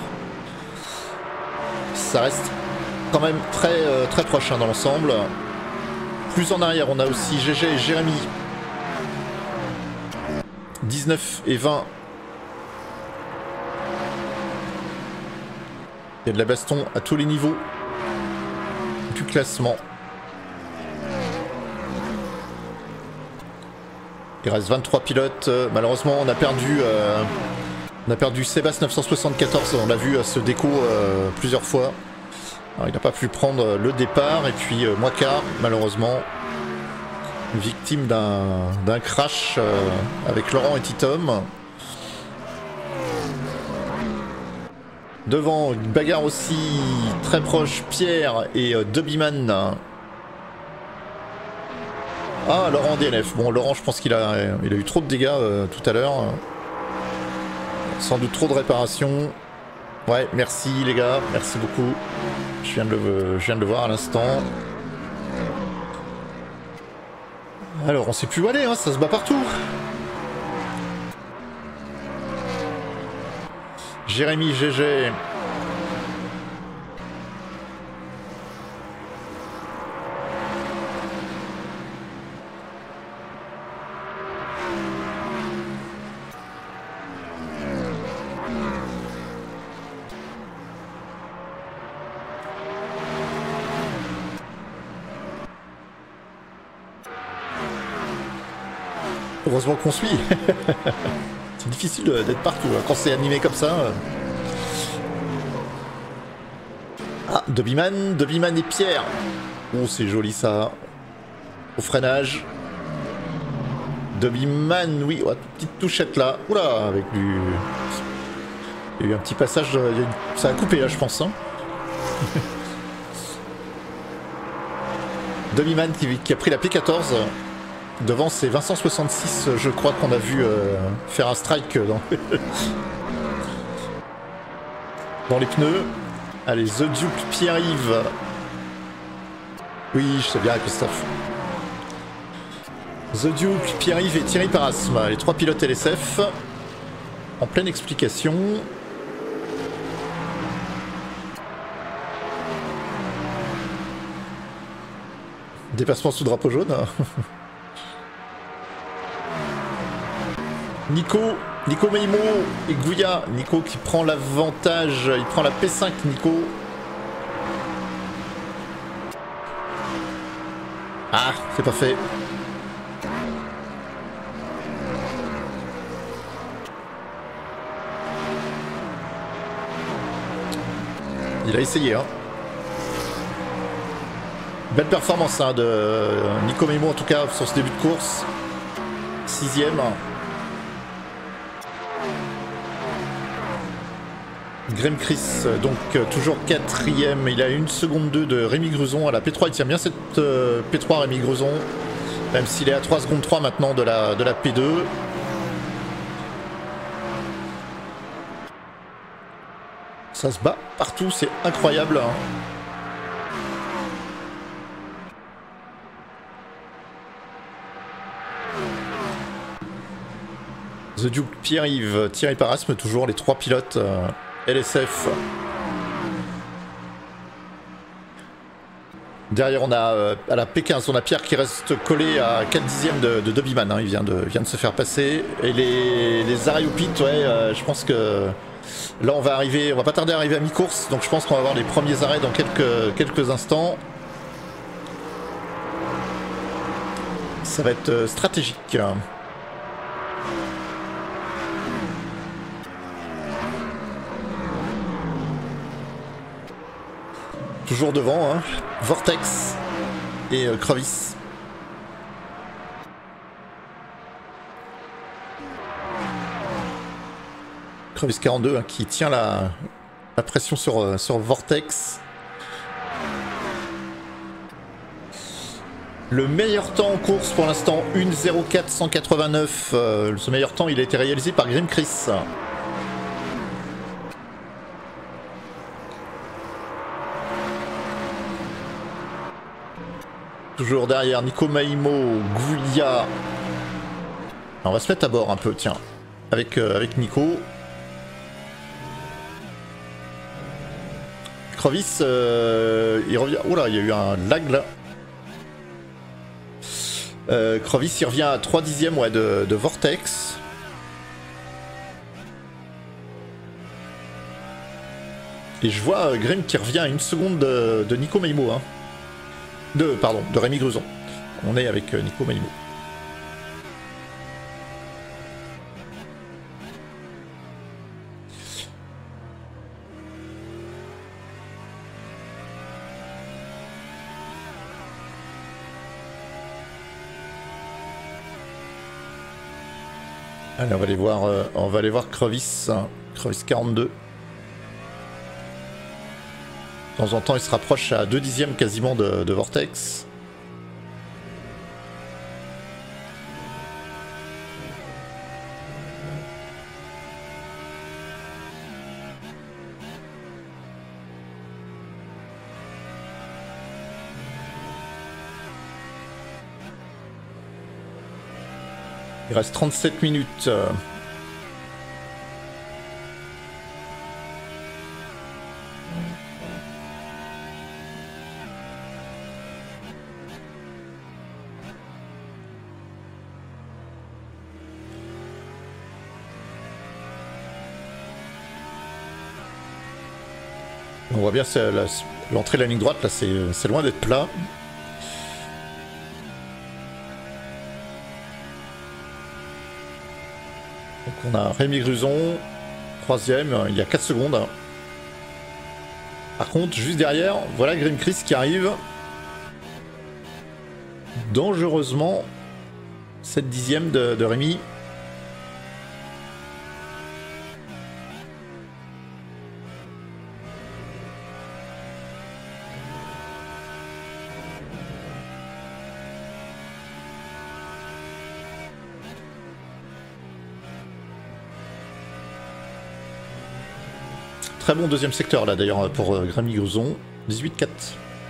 Ça reste quand même très, euh, très proche hein, dans l'ensemble. Plus en arrière, on a aussi G G et Jérémy. dix-neuf et vingt. Il y a de la baston à tous les niveaux du classement. Il reste vingt-trois pilotes. Malheureusement, on a perdu, euh, on a perdu Sébastien neuf cent soixante-quatorze. On l'a vu à ce déco euh, plusieurs fois. Alors, il n'a pas pu prendre le départ. Et puis euh, Moika, malheureusement, victime d'un crash euh, avec Laurent et Titom. Devant, une bagarre aussi très proche, Pierre et euh, Dubbyman. Ah, Laurent D N F. Bon, Laurent, je pense qu'il a, il a eu trop de dégâts euh, tout à l'heure. Sans doute trop de réparations. Ouais, merci les gars, merci beaucoup. Je viens de le, je viens de le voir à l'instant. Alors, on sait plus où aller, hein, ça se bat partout. Jérémy, G G. Heureusement qu'on suit. C'est difficile d'être partout hein. Quand c'est animé comme ça. Ah, Dobbyman, Dobbyman et Pierre. Oh, c'est joli ça. Au freinage. Dobbyman, oui, oh, petite touchette là. Oula, avec du... Il y a eu un petit passage, il y a une... ça a coupé là je pense. Hein. Dobbyman qui, qui a pris la P quatorze. Devant c'est Vincent soixante-six, je crois qu'on a vu euh, faire un strike dans... dans les pneus. Allez, The Duke, Pierre-Yves. Oui, je sais bien Christophe. The Duke, Pierre-Yves et Thierry Parasme, les trois pilotes L S F, en pleine explication. Dépassement sous drapeau jaune. Nico, Nico Meimo et Gouya. Nico qui prend l'avantage, il prend la P cinq, Nico. Ah, c'est pas fait. Il a essayé, hein. Belle performance hein, de Nico Meimo en tout cas sur ce début de course. Sixième. Graham Chris, donc toujours quatrième. Il a une seconde deux de Rémi Gruson à la P trois. Il tient bien cette euh, P trois Rémi Gruson. Même s'il est à trois secondes trois maintenant de la, de la P deux. Ça se bat partout, c'est incroyable. Hein. The Duke, Pierre-Yves, Thierry Parasme, toujours les trois pilotes euh, L S F. Derrière on a euh, à la P quinze, on a Pierre qui reste collé à quatre dixièmes de, de Dobbyman, hein. Il vient de, vient de se faire passer. Et les, les arrêts au pit, ouais, euh, je pense que là on va arriver, on va pas tarder à arriver à mi-course, donc je pense qu'on va avoir les premiers arrêts dans quelques, quelques instants. Ça va être euh, stratégique. Toujours devant, hein. Vortex et euh, Crovis. Crovis quarante-deux hein, qui tient la, la pression sur, euh, sur Vortex. Le meilleur temps en course pour l'instant, une zéro quatre cent quatre-vingt-neuf. Euh, ce meilleur temps il a été réalisé par Grim Chris. Toujours derrière Nico Meimo, Gouya. On va se mettre à bord un peu, tiens, avec, euh, avec Nico. Crovis, euh, il revient. Oula, il y a eu un lag là. Euh, Crovis, il revient à trois dixièmes ouais, de, de Vortex. Et je vois euh, Grim qui revient à une seconde de, de Nico Meimo. Hein. De, pardon, de Rémi Gruson. On est avec euh, Nico Meimo. Allez, on va aller voir, euh, on va aller voir Crovis, hein. Crovis quarante-deux. De temps en temps, il se rapproche à deux dixièmes quasiment de, de Vortex. Il reste trente-sept minutes. On voit bien l'entrée de la ligne droite, là c'est loin d'être plat. Donc on a Rémi Gruson, troisième, il y a quatre secondes. Par contre, juste derrière, voilà Grim Chris qui arrive. Dangereusement. sept dixièmes de, de Rémi. Très bon deuxième secteur là d'ailleurs pour euh, Grémy Gruzon. dix-huit quatre.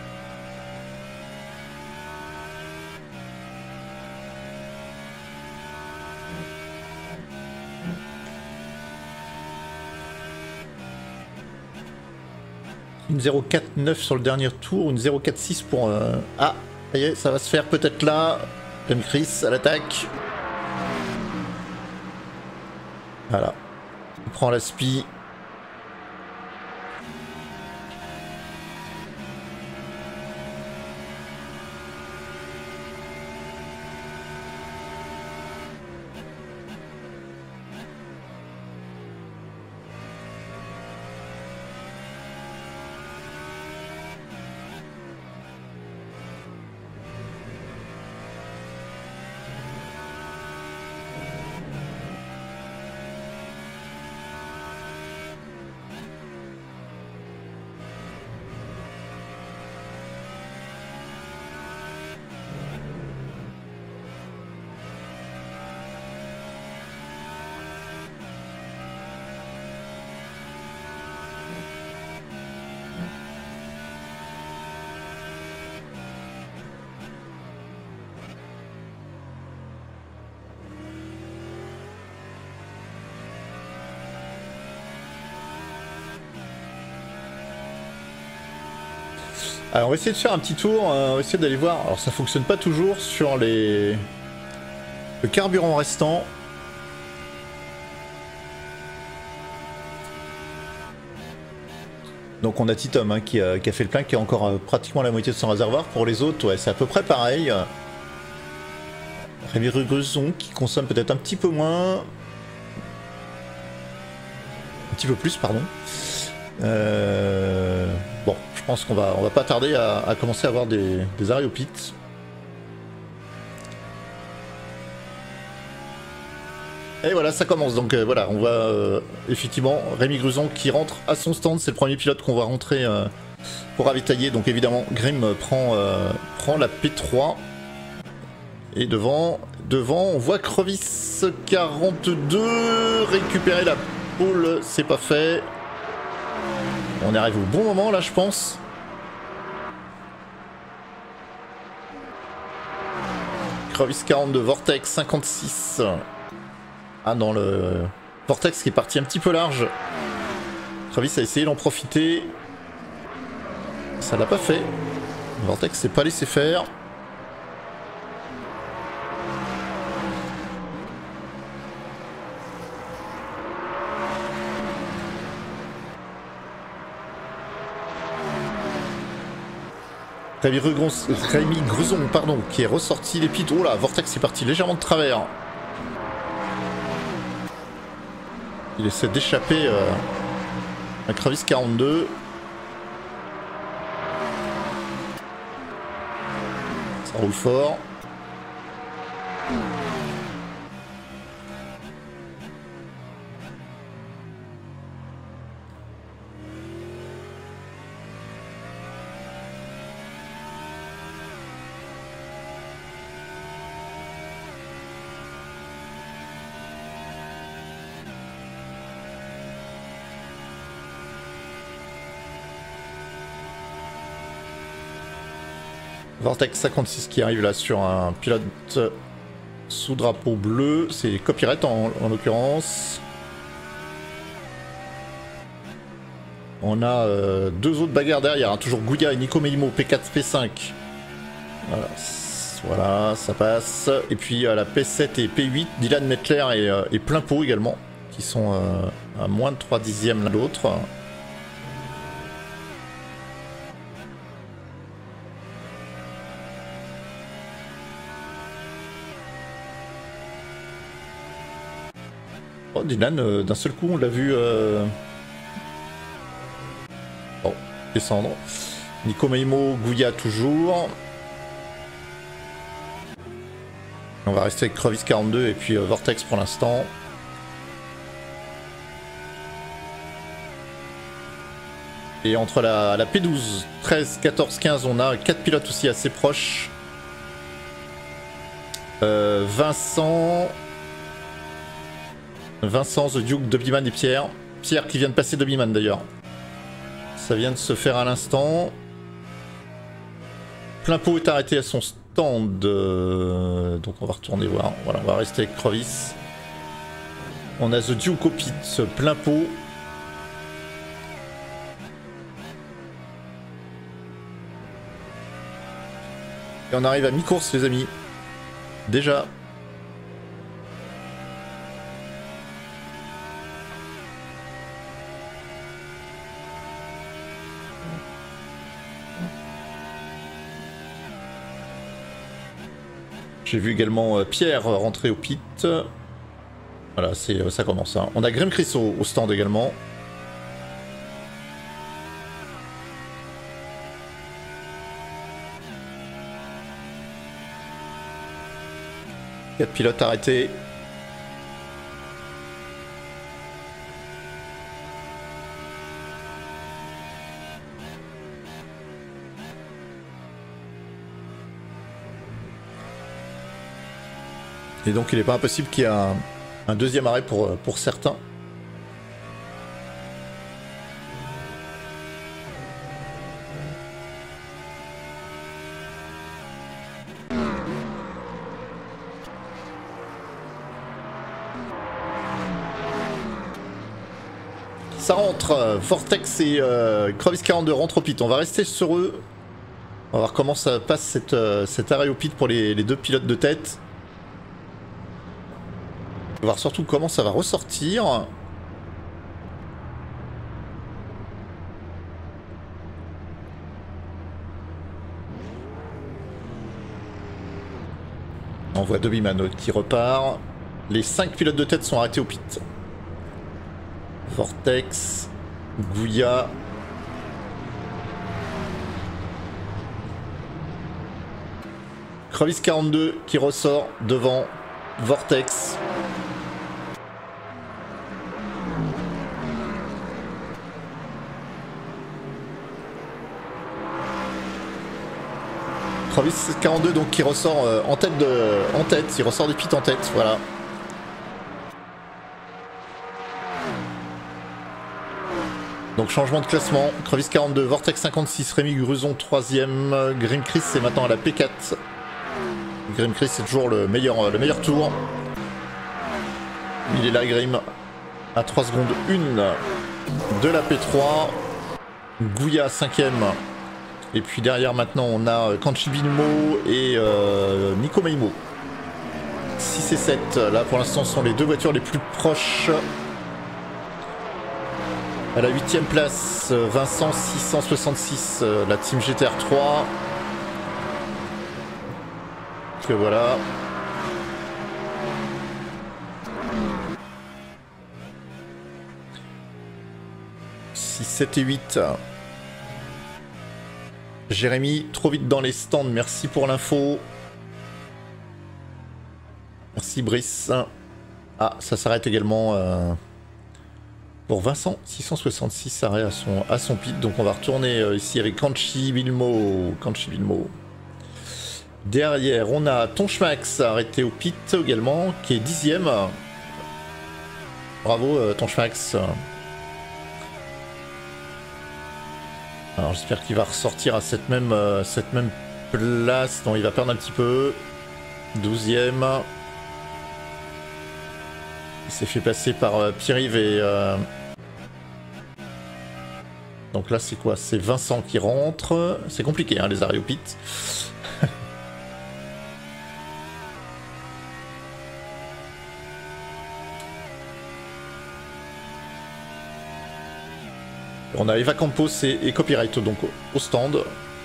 Une zéro quatre neuf sur le dernier tour, une zéro quatre six pour... Euh... Ah, ça y est, ça va se faire peut-être là. Grim Chris à l'attaque. Voilà. Il prend la spie. Alors on va essayer de faire un petit tour, on va essayer d'aller voir, alors ça fonctionne pas toujours sur les... le carburant restant. Donc on a Titom hein, qui, a, qui a fait le plein, qui a encore euh, pratiquement la moitié de son réservoir. Pour les autres, ouais, c'est à peu près pareil. Rémi Gruzon qui consomme peut-être un petit peu moins. Un petit peu plus, pardon. Euh... Bon, je pense qu'on va, on va pas tarder à, à commencer à avoir des, des arrêts au pit. Et voilà, ça commence. Donc euh, voilà, on voit euh, effectivement Rémi Gruzon qui rentre à son stand. C'est le premier pilote qu'on va rentrer euh, pour ravitailler. Donc évidemment, Grim prend, euh, prend la P trois. Et devant, devant, on voit Crevis quarante-deux récupérer la pole. C'est pas fait. On arrive au bon moment là, je pense. Crevis quarante-deux, Vortex cinquante-six. Ah non, le Vortex qui est parti un petit peu large. Crevis a essayé d'en profiter. Ça l'a pas fait. Vortex s'est pas laissé faire. Rémi Gruzon, pardon, qui est ressorti les pits. Oh là, Vortex est parti légèrement de travers. Il essaie d'échapper euh, à Crevis quarante-deux. Ça roule fort. Vortex cinquante-six qui arrive là sur un pilote sous drapeau bleu, c'est Copyright en, en l'occurrence. On a euh, deux autres bagarres derrière, hein, toujours Gouya et Nico Melimo, P quatre, P cinq. Voilà, voilà, ça passe. Et puis euh, la P sept et P huit, Dylan Mettler et, euh, et Plein Pot également, qui sont euh, à moins de trois dixièmes l'un de l'autre. Oh, Dylan, euh, d'un seul coup, on l'a vu... Euh... Bon, descendre. Nico Meimo, Gouya toujours. On va rester avec Crevice quarante-deux et puis euh, Vortex pour l'instant. Et entre la, la P douze, treize, quatorze, quinze, on a quatre pilotes aussi assez proches. Euh, Vincent... Vincent, The Duke, Dobiman et Pierre. Pierre qui vient de passer Dobiman d'ailleurs. Ça vient de se faire à l'instant. Plein pot est arrêté à son stand. Euh, donc on va retourner voir. Voilà, on va rester avec Crevice. On a The Duke au pit, plein pot. Et on arrive à mi-course les amis. Déjà. J'ai vu également euh, Pierre rentrer au pit. Voilà, c'est euh, ça commence. Hein. On a Grim Chris au, au stand également. Quatre pilotes arrêtés. Et donc il n'est pas impossible qu'il y ait un, un deuxième arrêt pour, pour certains. Ça rentre, Vortex et euh, Crevice quarante-deux rentrent au pit. On va rester sur eux. On va voir comment ça passe cette, euh, cet arrêt au pit pour les, les deux pilotes de tête. On va voir surtout comment ça va ressortir. On voit Dobiman qui repart. Les cinq pilotes de tête sont arrêtés au pit. Vortex, Gouya. Crevice quarante-deux qui ressort devant Vortex. Crevice quarante-deux donc qui ressort euh, en tête de en tête, il ressort du pit en tête, voilà. Donc changement de classement, Crevice quarante-deux, Vortex cinquante-six, Rémi Gruson troisième, Grim Chris c'est maintenant à la P quatre. Grim Chris c'est toujours le meilleur, le meilleur tour. Il est là Grim, à trois secondes une de la P trois. Gouya cinquième. Et puis derrière maintenant on a Kanchi Bilmo et euh, Nico Meimo. six et sept, là pour l'instant sont les deux voitures les plus proches. À la huitième place, Vincent six cent soixante-six, la team G T R trois. Que voilà. six, sept et huit. Jérémy, trop vite dans les stands, merci pour l'info. Merci Brice. Ah, ça s'arrête également euh, pour Vincent, six cent soixante-six arrêt à son, à son pit. Donc on va retourner euh, ici avec Kanchi Bilmo. Kanchi Bilmo. Derrière, on a Tonchmax arrêté au pit également, qui est dixième. Bravo euh, Tonchmax. Alors j'espère qu'il va ressortir à cette même, euh, cette même place. Non, il va perdre un petit peu. douzième. Il s'est fait passer par euh, Pierre-Yves et... Euh... Donc là c'est quoi? C'est Vincent qui rentre. C'est compliqué hein, les arrêts au pit. On a Eva Campos et, et Copyright donc au, au stand.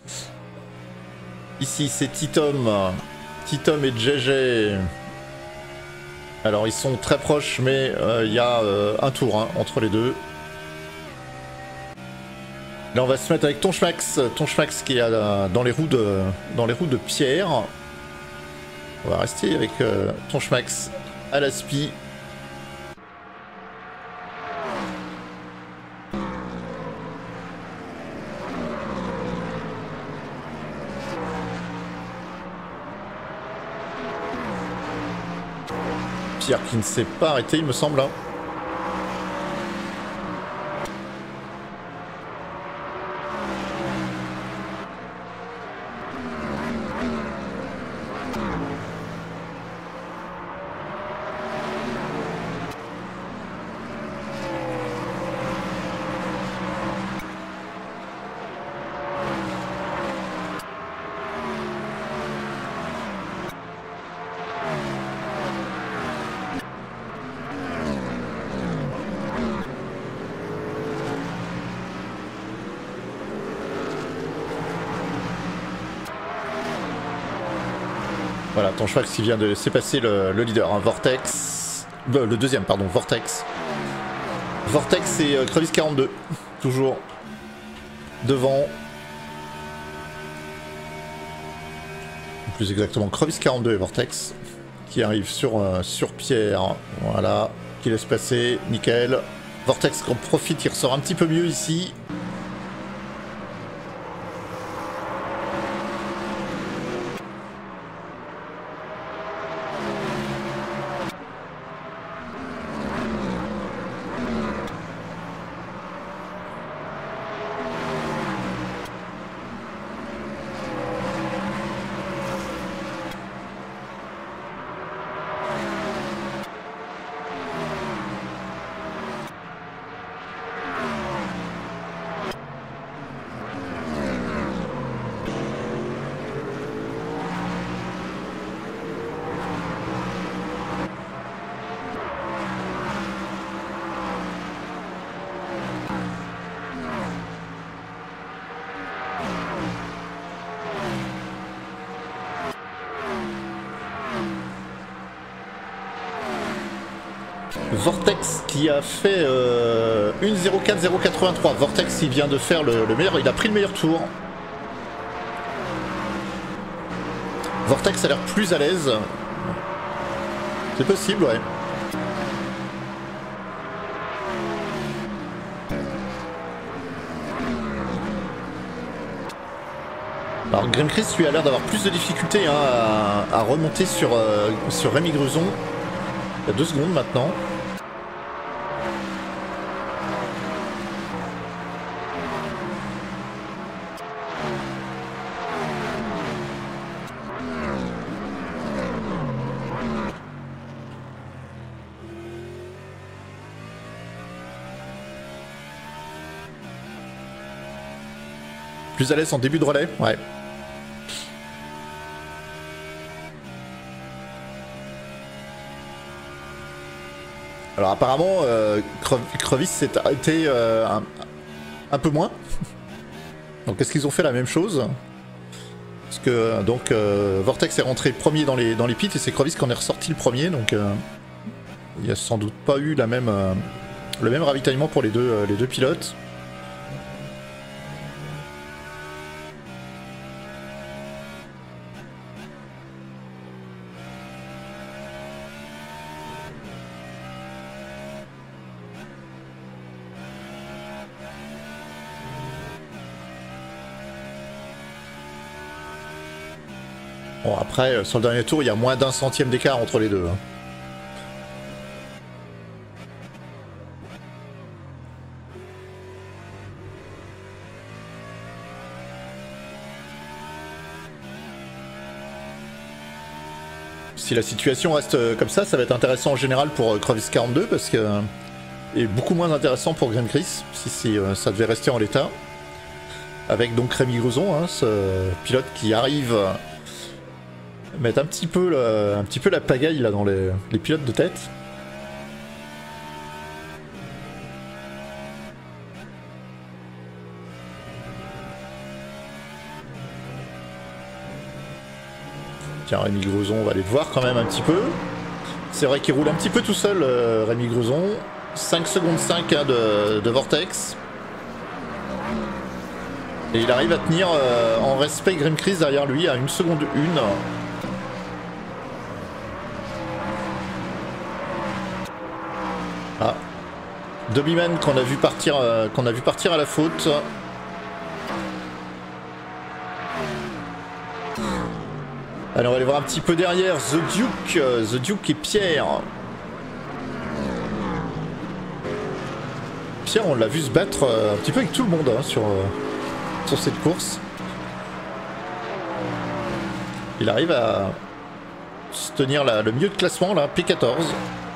Ici c'est Titom. Titom et J J. Alors ils sont très proches mais il euh, y a euh, un tour hein, entre les deux. Là on va se mettre avec Tonchmax, Tonchmax qui est à, dans les roues de dans les roues de Pierre. On va rester avec euh, Tonchmax à l'aspi. Pierre qui ne s'est pas arrêté il me semble. Voilà, Tonchmax qui vient de laisser passer le, le leader, hein, Vortex. Euh, le deuxième, pardon, Vortex. Vortex et euh, Crevis quarante-deux, toujours devant. Plus exactement, Crevis quarante-deux et Vortex qui arrive sur, euh, sur Pierre. Voilà, qui laisse passer, nickel. Vortex qui en profite, il ressort un petit peu mieux ici. Vortex qui a fait euh, un zéro quatre zéro quatre-vingt-trois. Vortex il vient de faire le, le meilleur, il a pris le meilleur tour. Vortex a l'air plus à l'aise. C'est possible, ouais. Alors Grimchris lui a l'air d'avoir plus de difficultés hein, à, à remonter sur, euh, sur Rémi Gruson. Il y a deux secondes maintenant. Plus à l'aise en début de relais, ouais. Alors apparemment, euh, Crevis s'est arrêté euh, un, un peu moins. Donc est-ce qu'ils ont fait la même chose? Parce que donc euh, Vortex est rentré premier dans les, dans les pits et c'est Crevis qui en est ressorti le premier. Donc euh, il n'y a sans doute pas eu la même, euh, le même ravitaillement pour les deux, euh, les deux pilotes. Bon après, sur le dernier tour, il y a moins d'un centième d'écart entre les deux. Hein. Si la situation reste comme ça, ça va être intéressant en général pour Crevis quarante-deux parce que et beaucoup moins intéressant pour Grimchris si, si euh, ça devait rester en l'état. Avec donc Rémi Gruson, hein, ce pilote qui arrive mettre un petit peu la, un petit peu la pagaille là dans les, les pilotes de tête. Tiens, Rémi Gruson, on va aller le voir quand même un petit peu. C'est vrai qu'il roule un petit peu tout seul, euh, Rémi Gruson. cinq secondes cinq hein, de, de Vortex. Et il arrive à tenir euh, en respect Grimkris derrière lui à une seconde une. Ah. Domiman qu'on a vu partir euh, qu'on a vu partir à la faute. Allez, on va aller voir un petit peu derrière The Duke, euh, The Duke et Pierre. Pierre, on l'a vu se battre euh, un petit peu avec tout le monde hein, sur, euh, sur cette course. Il arrive à se tenir la, le milieu de classement là, P quatorze.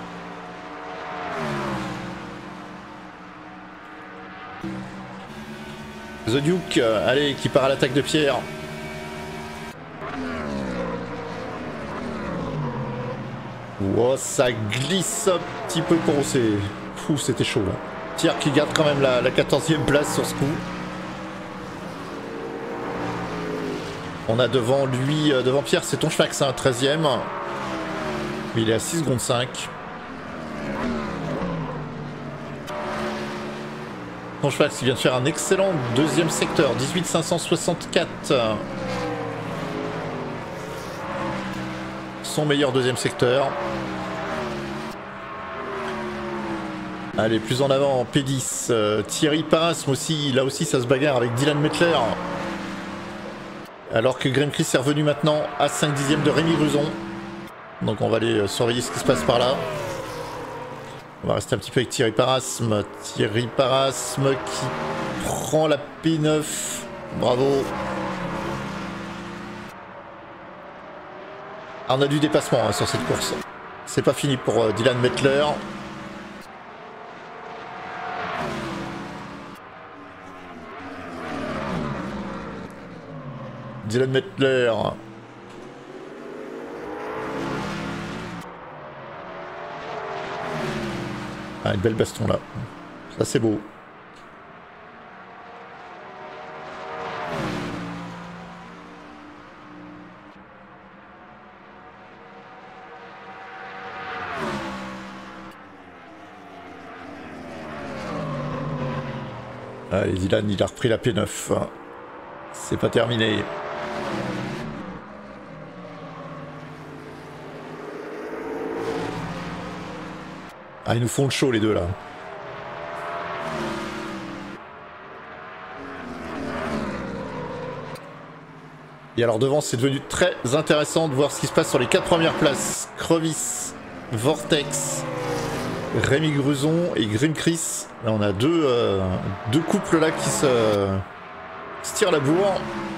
The Duke, euh, allez, qui part à l'attaque de Pierre. Oh, ça glisse un petit peu pour c'est. Fou, c'était chaud là. Pierre qui garde quand même la, la quatorzième place sur ce coup. On a devant lui, euh, devant Pierre, c'est Tonchfax, hein, treizième. Il est à six secondes cinq. Tonchfax qui vient de faire un excellent deuxième secteur, dix-huit cinq cent soixante-quatre. Son meilleur deuxième secteur. Allez, plus en avant, P dix. Euh, Thierry Parasme aussi, là aussi ça se bagarre avec Dylan Mettler. Alors que Grimkris est revenu maintenant à cinq dixièmes de Rémi Gruson. Donc on va aller surveiller ce qui se passe par là. On va rester un petit peu avec Thierry Parasme. Thierry Parasme qui prend la P neuf. Bravo. Ah, on a du dépassement hein, sur cette course. C'est pas fini pour euh, Dylan Mettler. Dylan Mettler. Ah, une belle baston là. Ça c'est beau. Allez, Dylan, il a repris la P neuf. C'est pas terminé. Ah, ils nous font le show les deux là. Et alors devant, c'est devenu très intéressant de voir ce qui se passe sur les quatre premières places. Crevis, Vortex, Rémi Gruson et Grimkris. Là, on a deux, euh, deux couples là qui se, se tirent la bourre.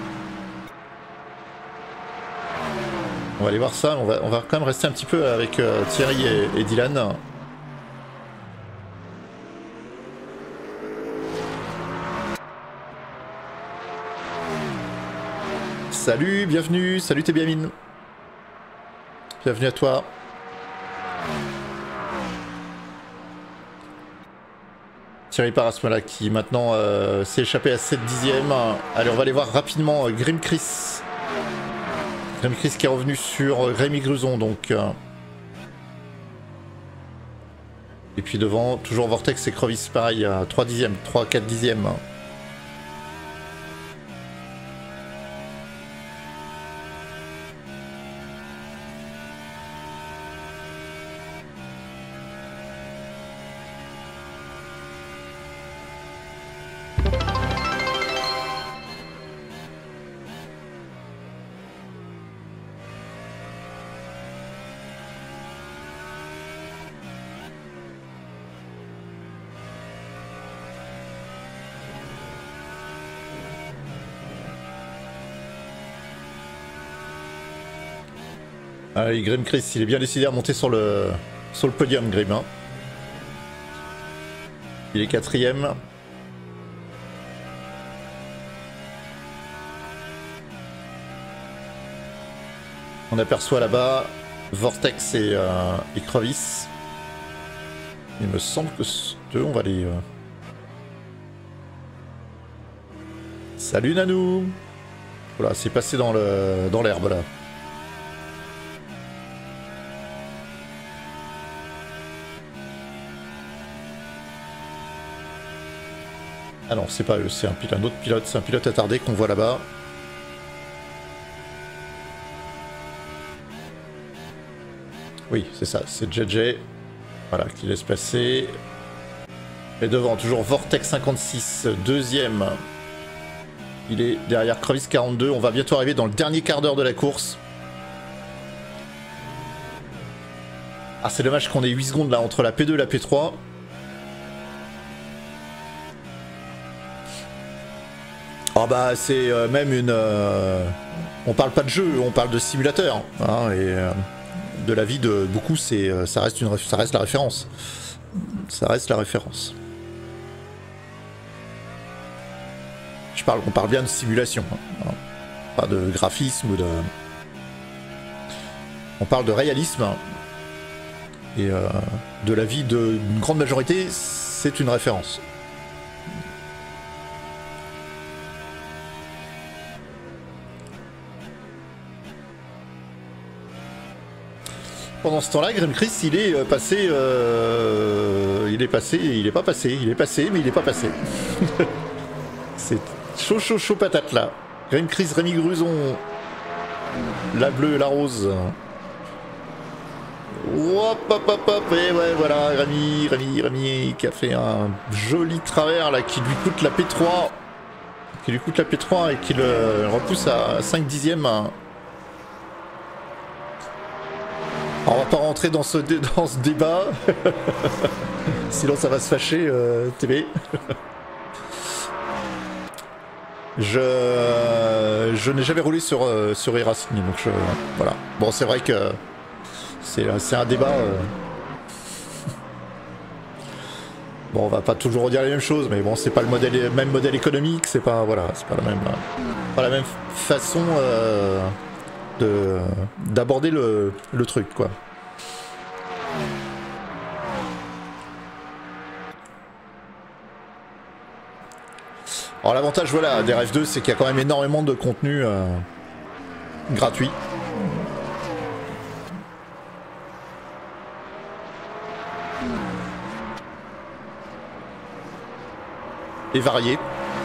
On va aller voir ça. On va, on va quand même rester un petit peu avec euh, Thierry et, et Dylan. Salut, bienvenue, salut Tébiamine. Bienvenue à toi. Thierry Parasme là qui maintenant euh, s'est échappé à sept dixièmes. Allez, on va aller voir rapidement euh, Grimkris. Grimkris qui est revenu sur euh, Rémi Gruson donc. Euh... Et puis devant, toujours Vortex et Crevis pareil à trois dixièmes, trois quatre dixièmes. Allez, Grimkris, il est bien décidé à monter sur le, sur le podium, Grim. Hein. Il est quatrième. On aperçoit là-bas Vortex et, euh, et Crevis. Il me semble que deux, on va les... Euh... Salut Nanou. Voilà, c'est passé dans le dans l'herbe là. Ah non, c'est pas eux, c'est un, un autre pilote, c'est un pilote attardé qu'on voit là-bas. Oui, c'est ça, c'est J J. Voilà, qui laisse passer. Et devant, toujours Vortex cinquante-six, deuxième. Il est derrière Crevis quarante-deux. On va bientôt arriver dans le dernier quart d'heure de la course. Ah, c'est dommage qu'on ait huit secondes là entre la P deux et la P trois. Ah bah c'est euh, même une... Euh... On parle pas de jeu, on parle de simulateur. Hein, et euh, de la vie de beaucoup, c'est euh, ça reste une, ça reste la référence. Ça reste la référence. Je parle, on parle bien de simulation, hein, pas de graphisme ou de... On parle de réalisme. Et euh, de la vie d'une grande majorité, c'est une référence. Pendant ce temps-là, Grim Chris, il est passé... Euh, il est passé... Il est pas passé. Il est passé, mais il est pas passé. C'est chaud, chaud, chaud patate, là. Grim Chris, Rémi Gruson. La bleue, la rose. Hop, hop, hop, hop. Et ouais, voilà, Rémi, Rémi, Rémi, qui a fait un joli travers, là, qui lui coûte la P trois. Qui lui coûte la P trois et qui le repousse à cinq dixièmes. On va pas rentrer dans ce, dé dans ce débat, sinon ça va se fâcher, euh, T V. je je n'ai jamais roulé sur, euh, sur Erasmus, donc je, voilà. Bon, c'est vrai que c'est un débat. Euh... Bon, on va pas toujours redire les mêmes choses, mais bon, c'est pas le modèle, même modèle économique, c'est pas, voilà, c'est pas la même, pas la même façon. Euh... d'aborder le, le truc, quoi. Alors l'avantage, voilà, des R F deux, c'est qu'il y a quand même énormément de contenu euh, gratuit. Et varié.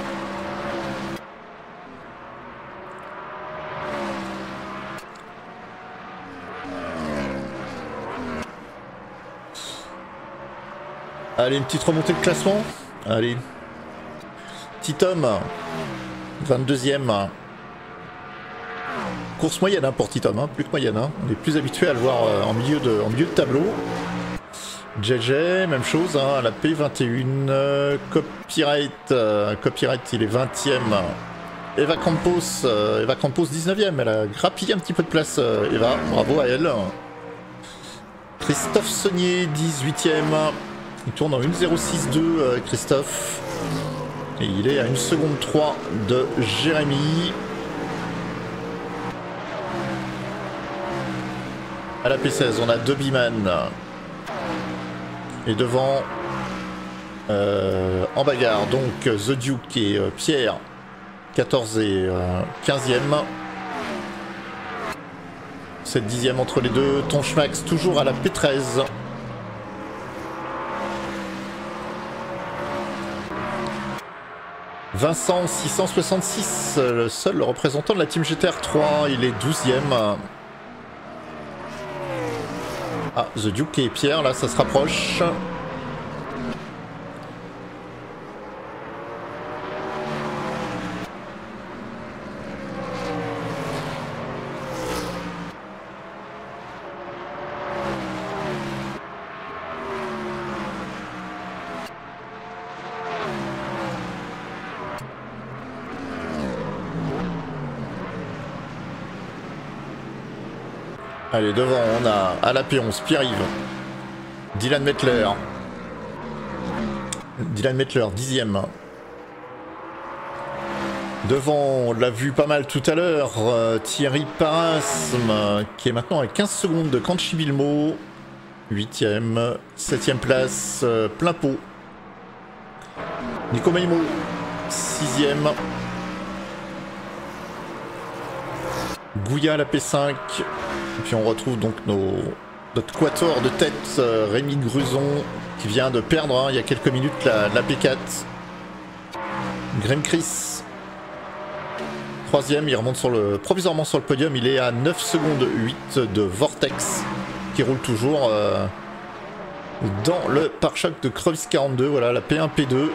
Allez, une petite remontée de classement. Allez. Titom, vingt-deuxième. Course moyenne hein, pour Titom, hein, plus que moyenne. Hein. On est plus habitué à le voir euh, en, milieu de, en milieu de tableau. J J, même chose, hein, à la P vingt et un. Euh, copyright, euh, Copyright, il est vingtième. Eva Campos, euh, Eva Campos dix-neuvième. Elle a grappillé un petit peu de place, euh, Eva. Bravo à elle. Christophe Saunier, dix-huitième. Il tourne en une zéro six deux, euh, Christophe. Et il est à une seconde trois de Jérémy. À la P seize, on a Dobbyman. Et devant, euh, en bagarre, donc The Duke et euh, Pierre, quatorze et euh, quinzième. sept dixième entre les deux. Tonchmax toujours à la P treize. Vincent six cent soixante-six, le seul représentant de la Team G T R trois, il est douzième. Ah, The Duke et Pierre, là ça se rapproche. Allez, devant, on a à la P onze, Pierre-Yves, Dylan Mettler, Dylan Mettler, dixième. Devant, on l'a vu pas mal tout à l'heure, euh, Thierry Parasme, qui est maintenant à quinze secondes de Kanchi Bilmo, huitième, septième place, euh, plein pot. Nico Maimo, sixième. Gouya à la P cinq. Et puis on retrouve donc nos, notre quatuor de tête, euh, Rémi Gruson, qui vient de perdre hein, il y a quelques minutes la, la P quatre. Grim Chris. Troisième, il remonte sur le, provisoirement sur le podium. Il est à neuf secondes huit de Vortex, qui roule toujours euh, dans le pare-choc de Crevice quarante-deux. Voilà, la P un P deux.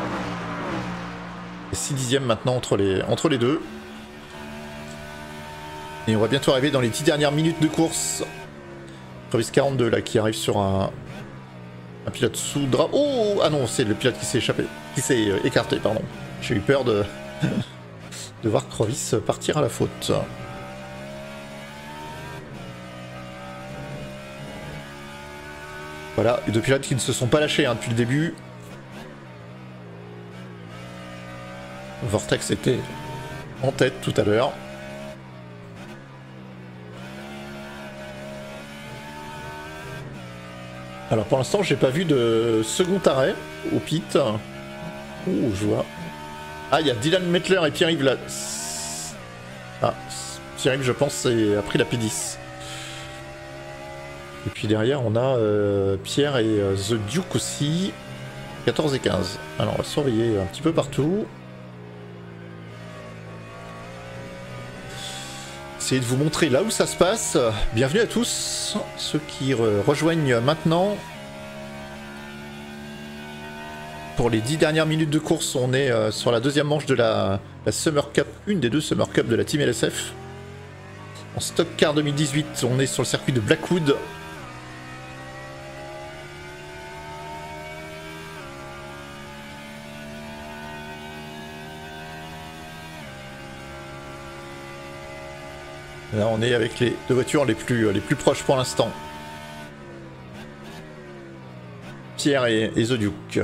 six dixièmes maintenant entre les, entre les deux. Et on va bientôt arriver dans les dix dernières minutes de course. Crevice quarante-deux là qui arrive sur un, un pilote sous drap. Oh ah non, c'est le pilote qui s'est échappé, qui s'est euh, écarté, pardon. J'ai eu peur de, de voir Crevice partir à la faute. Voilà, et deux pilotes qui ne se sont pas lâchés hein, depuis le début. Vortex était en tête tout à l'heure. Alors pour l'instant j'ai pas vu de second arrêt au pit. Ouh je vois. Ah il y a Dylan Mettler et Pierre-Yves là. Ah Pierre-Yves je pense a pris la P dix. Et puis derrière on a euh, Pierre et euh, The Duke aussi. quatorze et quinze. Alors on va surveiller un petit peu partout. Essayer de vous montrer là où ça se passe. Bienvenue à tous, ceux qui re rejoignent maintenant. Pour les dix dernières minutes de course, on est euh, sur la deuxième manche de la, la Summer Cup, une des deux Summer Cup de la Team L S F. En Stock Car deux mille dix-huit, on est sur le circuit de Blackwood. Là on est avec les deux voitures les plus, les plus proches pour l'instant. Pierre et, et The Duke.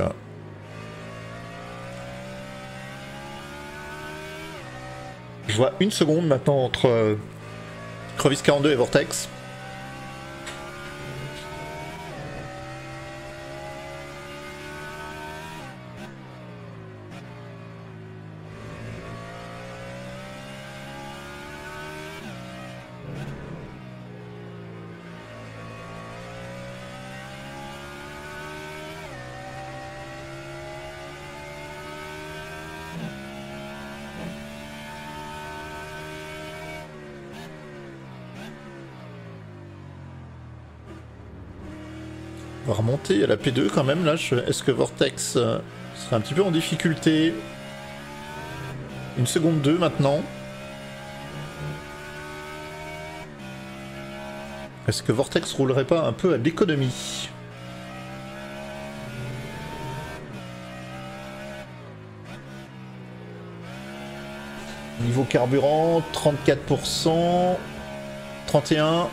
Je vois une seconde maintenant entre euh, Crevice quarante-deux et Vortex. On va remonter à la P deux quand même là. Est-ce que Vortex euh, sera un petit peu en difficulté? Une seconde deux maintenant. Est-ce que Vortex roulerait pas un peu à l'économie? Niveau carburant, trente-quatre pour cent, trente et un.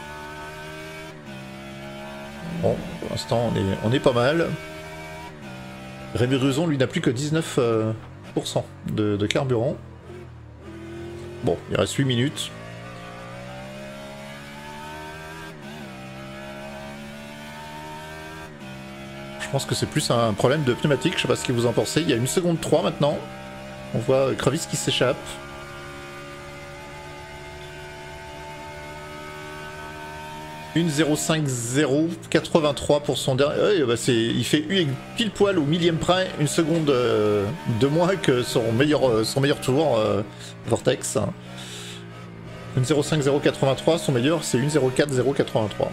Bon, pour l'instant, on est, on est pas mal. Rémi Ruzon, lui, n'a plus que dix-neuf pour cent de, de carburant. Bon, il reste huit minutes. Je pense que c'est plus un problème de pneumatique, je sais pas ce que vous en pensez. Il y a une seconde trois maintenant. On voit Crevice qui s'échappe. une zéro cinq zéro quatre-vingt-trois pour son dernier. Ouais, bah il fait pile poil au millième près, une seconde euh, de moins que son meilleur, son meilleur tour, euh, Vortex. une zéro cinq zéro quatre-vingt-trois, son meilleur c'est une zéro quatre zéro quatre-vingt-trois.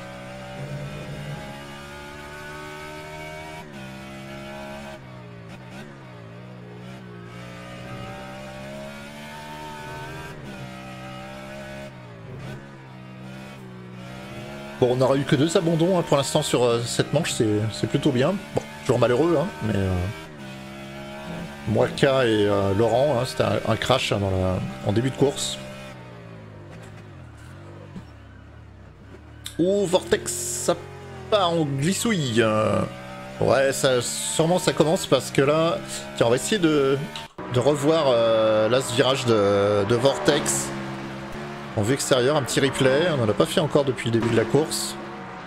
Bon, on n'aura eu que deux abandons hein, pour l'instant sur euh, cette manche, c'est plutôt bien. Bon, toujours malheureux, hein, mais... Euh... Moika et euh, Laurent, hein, c'était un, un crash hein, dans la... en début de course. Ouh, Vortex, ça part en glissouille. Euh... Ouais, ça, sûrement ça commence parce que là... Tiens, on va essayer de, de revoir euh, là ce virage de, de Vortex. En vue extérieure, un petit replay, on n'en a pas fait encore depuis le début de la course.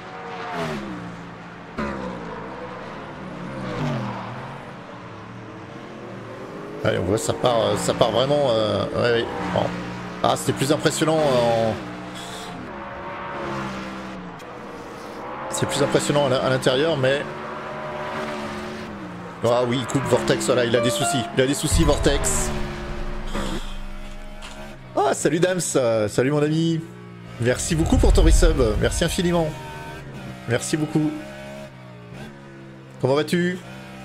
Allez, on voit ça part, ça part vraiment... Euh, ouais, ouais. Bon. Ah, c'était plus impressionnant en... C'est plus impressionnant à l'intérieur, mais... Ah oui, coupe Vortex, voilà, il a des soucis. Il a des soucis, Vortex. Ah, salut Dams, salut mon ami. Merci beaucoup pour ton resub, merci infiniment. Merci beaucoup. Comment vas-tu?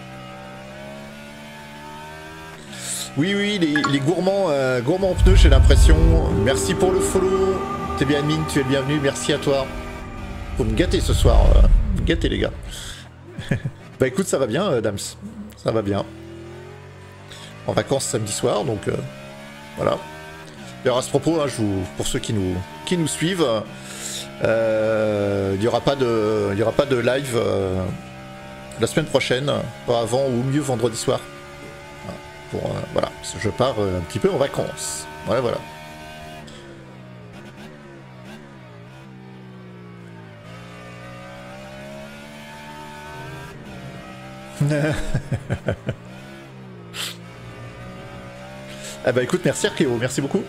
Oui, oui, les, les gourmands, euh, gourmands en pneus, j'ai l'impression. Merci pour le follow. T'es bien admin, tu es le bienvenu, merci à toi. Faut me gâter ce soir, euh, me gâter les gars. Bah écoute, ça va bien, euh, Dams. Ça va bien. En vacances samedi soir, donc euh, voilà. D'ailleurs, à ce propos, hein, je vous, pour ceux qui nous, qui nous suivent, euh, il n'y aura pas de, il y aura pas de live euh, la semaine prochaine, pas avant ou au mieux vendredi soir. Pour, euh, voilà, parce que je pars euh, un petit peu en vacances. Voilà, voilà. Ah bah écoute, merci Arkéo, merci beaucoup.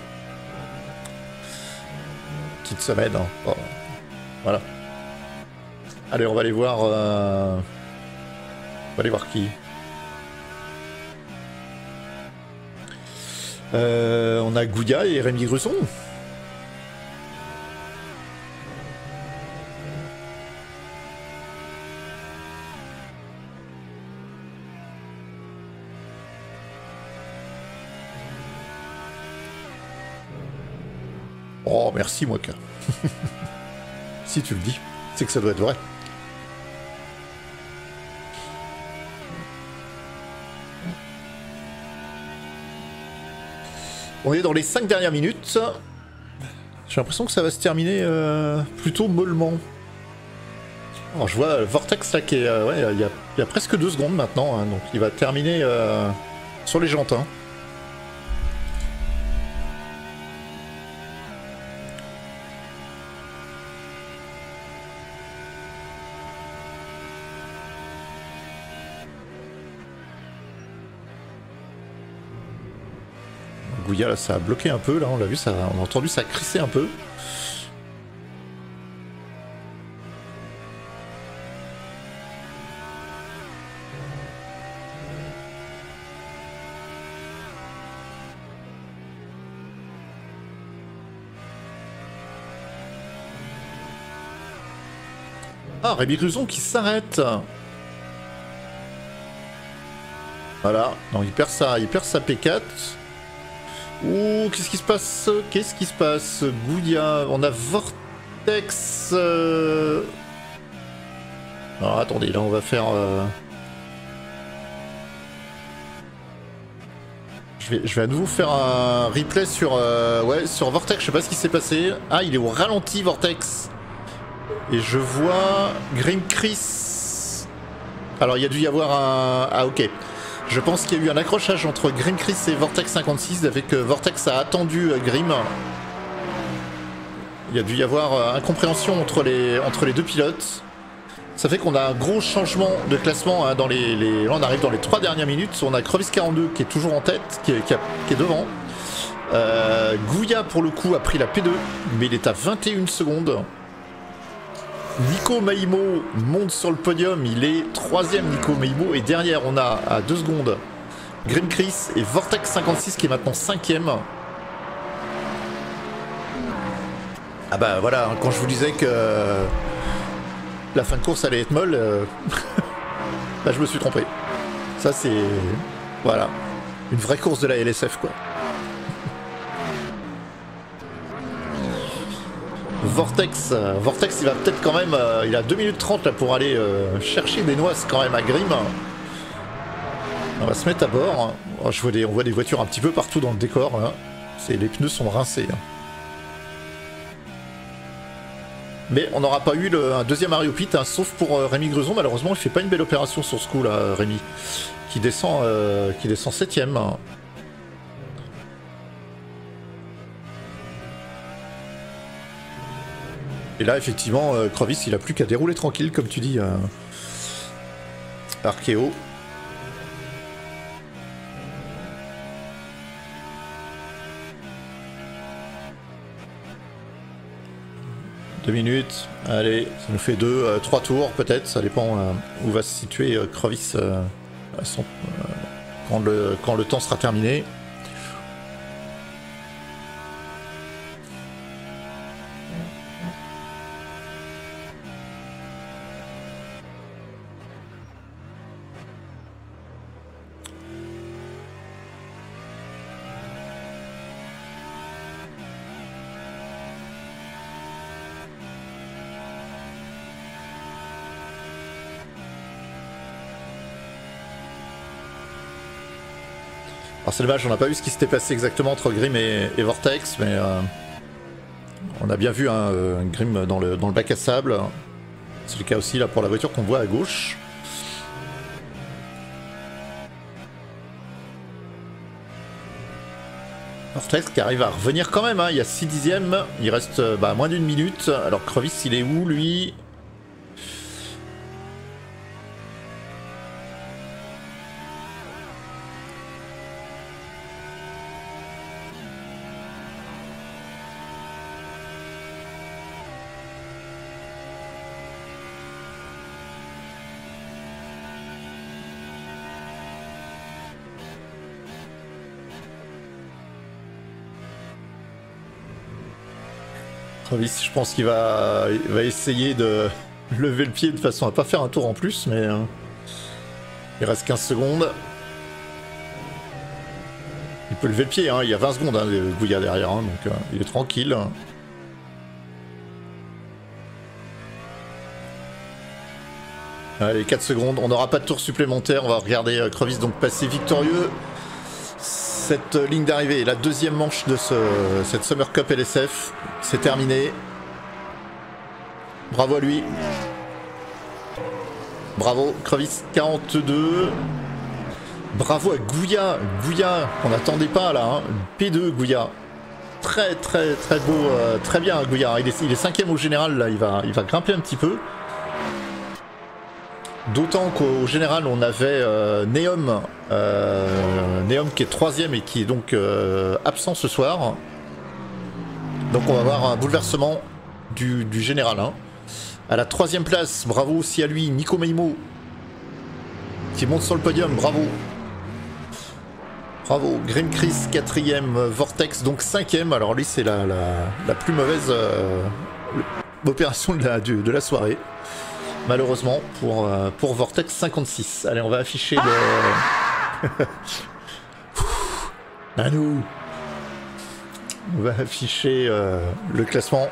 Petite semaine, hein. Bon, voilà. Allez, on va aller voir... Euh... On va aller voir qui. Euh, on a Gouya et Rémi Grusson. Oh, merci, Moka. Si tu le dis, c'est que ça doit être vrai. On est dans les cinq dernières minutes. J'ai l'impression que ça va se terminer euh, plutôt mollement. Alors je vois Vortex là qui est... Euh, ouais, il y, a, il y a presque deux secondes maintenant, hein, donc il va terminer euh, sur les jantes. Hein. Gouya là ça a bloqué un peu, là on l'a vu, ça, on a entendu ça crisser un peu. Ah, Rémi Grusson qui s'arrête. Voilà, non, il perd sa, il perd sa P quatre. Ouh, qu'est-ce qui se passe? Qu'est-ce qui se passe? Gouya, on a Vortex. Euh... Alors attendez, là on va faire... Euh... Je, vais, je vais à nouveau faire un replay sur, euh... ouais, sur Vortex, je sais pas ce qui s'est passé. Ah, il est au ralenti Vortex. Et je vois Grim Chris. Alors il y a dû y avoir un... Ah ok. Je pense qu'il y a eu un accrochage entre Grim Chris et Vortex cinquante-six avec euh, Vortex a attendu euh, Grim. Il y a dû y avoir euh, incompréhension entre les, entre les deux pilotes. Ça fait qu'on a un gros changement de classement hein, dans les, les... Là on arrive dans les trois dernières minutes. On a Crevis quarante-deux qui est toujours en tête, qui est, qui a, qui est devant. Euh, Gouya pour le coup a pris la P deux, mais il est à vingt et une secondes. Nico Maimo monte sur le podium, il est troisième Nico Maimo, et derrière on a à deux secondes Grim Chris et Vortex cinquante-six qui est maintenant cinquième. Ah bah voilà, quand je vous disais que euh, la fin de course allait être molle, euh, bah je me suis trompé. Ça c'est... Voilà, une vraie course de la L S F quoi. Vortex, euh, Vortex il va peut-être quand même, euh, il a deux minutes trente là pour aller euh, chercher des noix quand même à Grim. On va se mettre à bord. Oh, je vois des, on voit des voitures un petit peu partout dans le décor. Hein. Les pneus sont rincés. Hein. Mais on n'aura pas eu le, un deuxième Mario Pit, hein, sauf pour euh, Rémi Grusson. Malheureusement il fait pas une belle opération sur ce coup là, Rémi. Qui descend, euh, qui descend septième. Hein. Et là, effectivement, euh, Crevis, il a plus qu'à dérouler tranquille, comme tu dis, euh, Arkéo. Deux minutes, allez, ça nous fait deux, euh, trois tours peut-être, ça dépend euh, où va se situer euh, Crevis euh, à son, euh, quand, le, quand le temps sera terminé. Alors c'est dommage, on n'a pas vu ce qui s'était passé exactement entre Grim et, et Vortex, mais euh, on a bien vu hein, un Grim dans le, dans le bac à sable. C'est le cas aussi là pour la voiture qu'on voit à gauche. Vortex qui arrive à revenir quand même, hein. Il y a six dixièmes, il reste bah, moins d'une minute. Alors Crevice il est où lui? Crevice, je pense qu'il va, il va essayer de lever le pied de façon à pas faire un tour en plus, mais euh, il reste quinze secondes. Il peut lever le pied, hein. Il y a vingt secondes, hein, Gouya derrière, hein, donc euh, il est tranquille. Allez, quatre secondes, on n'aura pas de tour supplémentaire, on va regarder euh, Crevice donc passer victorieux. Cette ligne d'arrivée, la deuxième manche de ce, cette Summer Cup L S F, c'est terminé. Bravo à lui. Bravo, Crevice quarante-deux. Bravo à Gouya, Gouya, qu'on n'attendait pas là, hein. P deux Gouya. Très très très beau, euh, très bien Gouya. Il est, il est cinquième au général là, il va, il va grimper un petit peu. D'autant qu'au général on avait euh, Neom, euh, Neom qui est troisième et qui est donc euh, absent ce soir. Donc on va avoir un bouleversement du, du général. Hein. À la troisième place, bravo aussi à lui, Nico Meimo, qui monte sur le podium, bravo. Bravo, Grim Chris quatrième, Vortex donc cinquième. Alors lui c'est la, la, la plus mauvaise euh, opération de la, de, de la soirée. Malheureusement pour, euh, pour Vortex cinquante-six. Allez, on va afficher le... Nanou. On va afficher euh, le classement.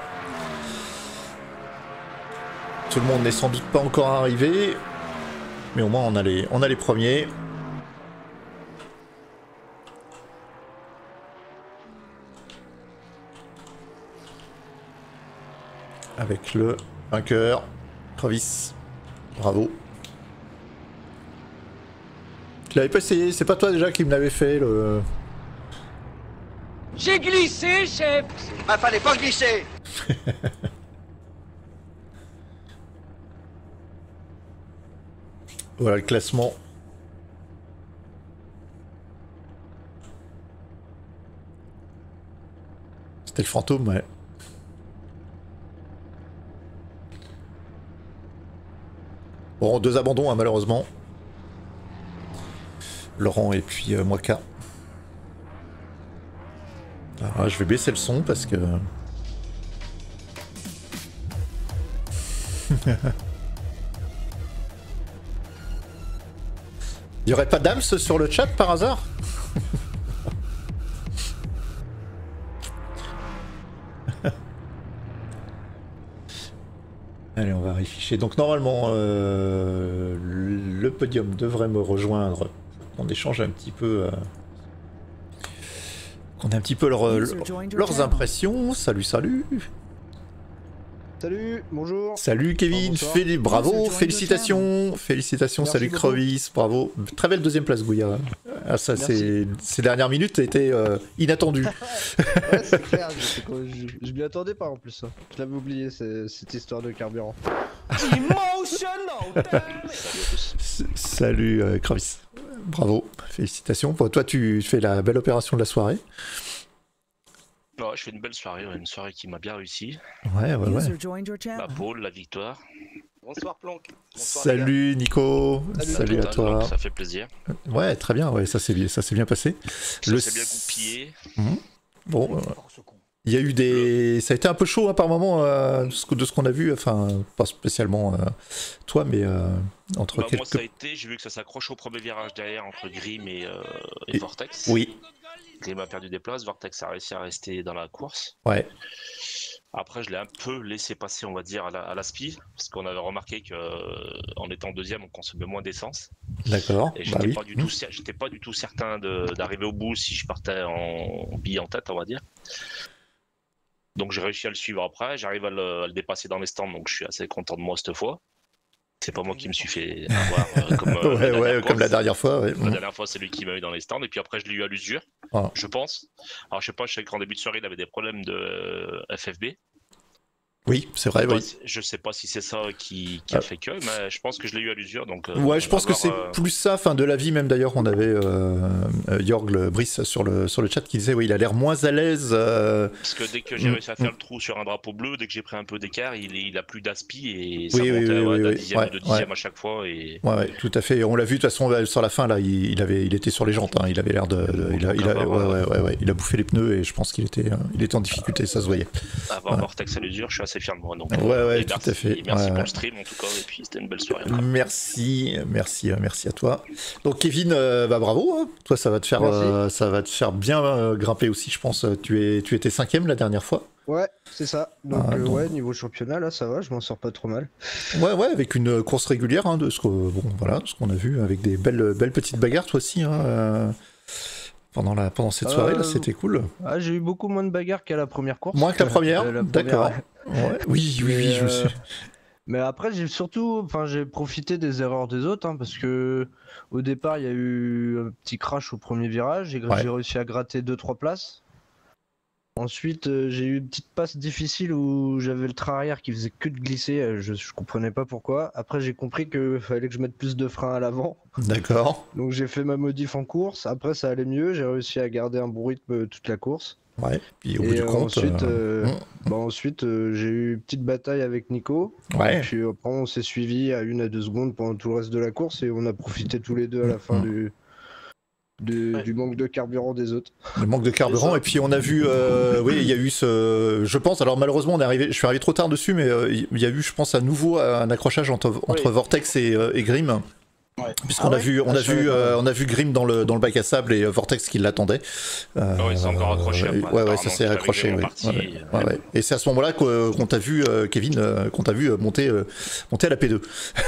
Tout le monde n'est sans doute pas encore arrivé. Mais au moins on a les, on a les premiers. Avec le vainqueur. Crevice, bravo. Je l'avais pas essayé, c'est pas toi déjà qui me l'avait fait le... J'ai glissé, chef. Ah, fallait pas glisser. Voilà le classement. C'était le fantôme, ouais. Bon, deux abandons, hein, malheureusement. Laurent et puis euh, Moika. Alors là, je vais baisser le son parce que... Il y aurait pas d'Ams sur le chat par hasard? Allez, on va afficher. Donc normalement, euh, le podium devrait me rejoindre. On échange un petit peu... Euh, qu'on ait un petit peu leur, leur, leurs impressions. Salut, salut. Salut, bonjour. Salut Kevin, Enfin, Féli bravo, félicitations. Félicitations, Merci salut beaucoup. Crevice, bravo. Très belle deuxième place, Gouya. Ah, ça, c'est ces dernières minutes étaient euh, inattendues. Ouais, c'est clair, je, je, je m'y attendais pas en plus. Je l'avais oublié, cette histoire de carburant. Emotional, damn it. Salut euh, Crevice, bravo, félicitations. Bon, toi, tu fais la belle opération de la soirée. Ouais, je fais une belle soirée, une soirée qui m'a bien réussi. Ouais, ouais, ouais. La pole, la victoire. Bonsoir Planck. Bonsoir, les gars. Salut Nico, Salut, salut à Total, toi. donc, ça fait plaisir. Ouais, très bien, ouais, ça s'est bien, ça s'est bien passé. Ça Le s'est bien s- goupillé. Mhm. Bon, euh, il y a eu des, ça a été un peu chaud hein, par moment euh, de ce que- de ce qu'on a vu, enfin pas spécialement euh, toi, mais euh, entre Bah, quelques. moi, ça a été, j'ai vu que ça s'accroche au premier virage derrière entre Grim et, euh, et Et- Vortex. Oui, Grim a perdu des places, Vortex a réussi à rester dans la course. ouais, Après, je l'ai un peu laissé passer, on va dire, à la, à la spi, parce qu'on avait remarqué qu'en étant deuxième, on consommait moins d'essence. d'accord. Et Bah j'étais oui. pas du tout, cer- j'étais pas du tout certain de- d'arriver au bout si je partais en bille en tête, on va dire. Donc j'ai réussi à le suivre après, j'arrive à le, à le dépasser dans les stands, donc je suis assez content de moi cette fois. C'est pas moi qui me suis fait avoir euh, comme, euh, la Ouais, dernière ouais, course. comme la dernière fois. Ouais. La dernière fois, c'est lui qui m'a eu dans les stands, et puis après, je l'ai eu à l'usure, Ah. je pense. Alors, je sais pas, je sais qu'en début de soirée, il avait des problèmes de euh, F F B. Oui, c'est Je vrai. sais pas Oui. si- Je sais pas si c'est ça qui, qui a Ah. fait que, mais je pense que je l'ai eu à l'usure. Donc, euh, Ouais, je pense que avoir, c'est euh, plus ça, fin de la vie même d'ailleurs, on avait euh, euh, Jorg le Brice sur le, sur le chat qui disait oui, il a l'air moins à l'aise. euh, Parce que dès que j'ai Mm, réussi à faire le trou sur un drapeau bleu, dès que j'ai pris un peu d'écart, il, est- il a plus d'aspi et ça Oui, oui, montait oui, ouais, oui, d'un oui. dixième Ouais, ou deux dixièmes ouais. à chaque fois. Et... Ouais, ouais, tout à fait. Et on l'a vu de toute façon euh, sur la fin là, il, il avait, il était sur les jantes. Hein, il avait l'air de, de- il a, il a, ouais, ouais, ouais, ouais, il a bouffé les pneus et je pense qu'il était, euh, il était en difficulté, ça se voyait. Avoir Ouais. Vortex à l'usure, je suis assez fier de moi. Donc, Ouais, euh, ouais, et tout merci, à fait. Merci Ouais, pour ouais. le stream en tout cas, et puis c'était une belle soirée. Merci, merci, euh, merci à toi. Donc Kevin, euh, bah bravo. Hein. Toi, ça va te faire, Merci. euh, ça va te faire bien euh, grimper aussi, je pense. Tu es, tu étais cinquième la dernière fois. Ouais, c'est ça. Donc, Ah, euh, donc. ouais, niveau championnat, là, ça va, je m'en sors pas trop mal. Ouais, ouais, avec une course régulière, hein, de ce que, bon, voilà, ce qu'on a vu, avec des belles, belles petites bagarres, toi aussi, hein, euh, pendant la, pendant cette soirée, là, Euh, c'était cool. Ah, j'ai eu beaucoup moins de bagarres qu'à la première course. Moins que la première, Euh, la d'accord. première, Ouais. Oui, oui, Mais, oui, je me euh, suis. Mais après, j'ai surtout, enfin, j'ai profité des erreurs des autres, hein, parce que au départ, il y a eu un petit crash au premier virage, j'ai Ouais. j'ai réussi à gratter deux trois places. Ensuite, euh, j'ai eu une petite passe difficile où j'avais le train arrière qui faisait que de glisser, euh, je, je comprenais pas pourquoi. Après, j'ai compris qu'il fallait que je mette plus de frein à l'avant, D'accord. donc j'ai fait ma modif en course. Après, ça allait mieux, j'ai réussi à garder un bon rythme toute la course. Ouais. Puis au bout Et du euh, compte. ensuite, euh, euh, mm, bah, ensuite euh, j'ai eu une petite bataille avec Nico. Ouais. Et puis après, on s'est suivi à une à deux secondes pendant tout le reste de la course et on a profité tous les deux à la fin Mm. du, du, Ouais. du manque de carburant des autres. Le manque de carburant, ça. et puis on a vu, euh, oui, il y a eu ce, je pense, alors malheureusement on est arrivé, je suis arrivé trop tard dessus, mais euh, il y a eu, je pense, à nouveau un accrochage entre, entre Oui. Vortex et, euh, et Grim. Ouais. Puisqu'on Ah a ouais vu, on Ah, a je savais vu, pas. euh, on a vu Grim dans le dans le bac à sable et euh, Vortex qui l'attendait. Euh, Ah ouais, c'est encore accroché après. Ouais, ouais, Apparemment, ça s'est c'est avec accroché. Grim en Ouais. partie, Ouais, et- ouais, ouais. Et c'est à ce moment-là qu'o- qu'on t'a vu, euh, Kevin, euh, qu'on t'a vu euh, monter, euh, monter à la P deux.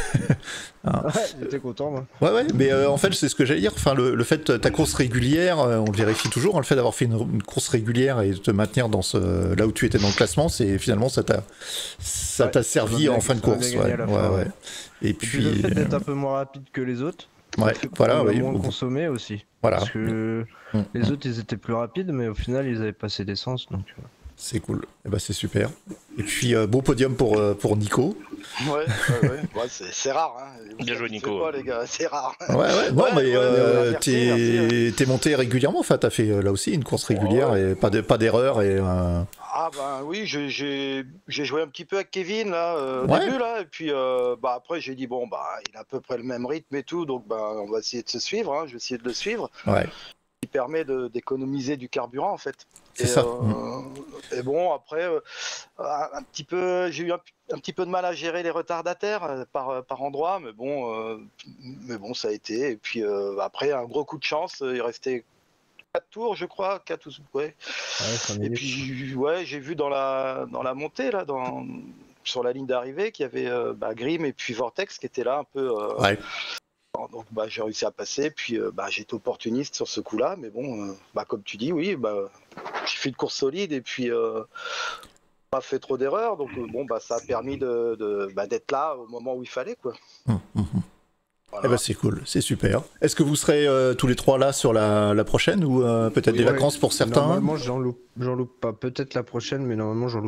Ouais, j'étais content moi. Ouais, ouais, mais euh, en fait, c'est ce que j'allais dire. Enfin, le, le fait, ta course régulière, euh, on le vérifie toujours, hein, le fait d'avoir fait une, une course régulière et de te maintenir dans ce, là où tu étais dans le classement, c'est finalement ça t'a, ça Ouais, t'a ça servi m'a en bien- fin de ça m'a course. bien Ouais, gagné à la ouais, fin, ouais. ouais. Et Et puis puis, le fait d'être euh, un peu moins rapide que les autres, ouais, fait qu'on voilà, a oui. moins au- consommé aussi. Voilà, Parce que Mm, les mm. autres ils étaient plus rapides, mais au final ils avaient passé d'essence. Donc... euh, C'est cool. Et ben c'est super. Et puis euh, beau podium pour euh, pour Nico. Ouais, ouais, ouais. Ouais, c'est c'est rare. Hein. Vous Bien joué, abusez Nico. pas, les gars, c'est rare. Ouais, ouais. Non, Ouais, mais ouais, euh, ouais, merci, merci, t'es t'es monté régulièrement. Enfin, t'as fait euh, là aussi une course régulière Ouais. et pas de pas d'erreur et. euh, Ah ben oui, j'ai- j'ai j'ai joué un petit peu avec Kevin là euh, au Ouais. début là, et puis euh, bah après j'ai dit bon bah il a à peu près le même rythme et tout, donc bah on va essayer de se suivre. Hein. Je vais essayer de le suivre, Ouais. qui permet de- d'économiser du carburant en fait. C'est Et, ça. euh, et bon après euh, un, un petit peu, j'ai eu un, un petit peu de mal à gérer les retardataires euh, par par endroit, mais bon euh, mais bon ça a été. Et puis euh, après un gros coup de chance, il restait quatre tours je crois, quatre ou ouais. ouais, cinq Et minutes. puis ouais, j'ai vu dans la dans la montée là, dans sur la ligne d'arrivée qu'il y avait euh, bah, Grim et puis Vortex qui étaient là un peu. euh, Ouais. Donc bah j'ai réussi à passer, puis euh, bah j'étais opportuniste sur ce coup-là, mais bon, euh, bah comme tu dis, oui, bah j'ai fait une course solide et puis euh, pas fait trop d'erreurs, donc euh, bon bah ça a permis de, de bah, d'être là au moment où il fallait quoi. Hum, hum, hum. Voilà. Eh ben c'est cool, c'est super. Est-ce que vous serez euh, tous les trois là sur la, la prochaine ou euh, peut-être des Ouais. vacances pour certains? Normalement j'en loupe, j'en loupe pas. Peut-être la prochaine, mais normalement j'en loupe pas.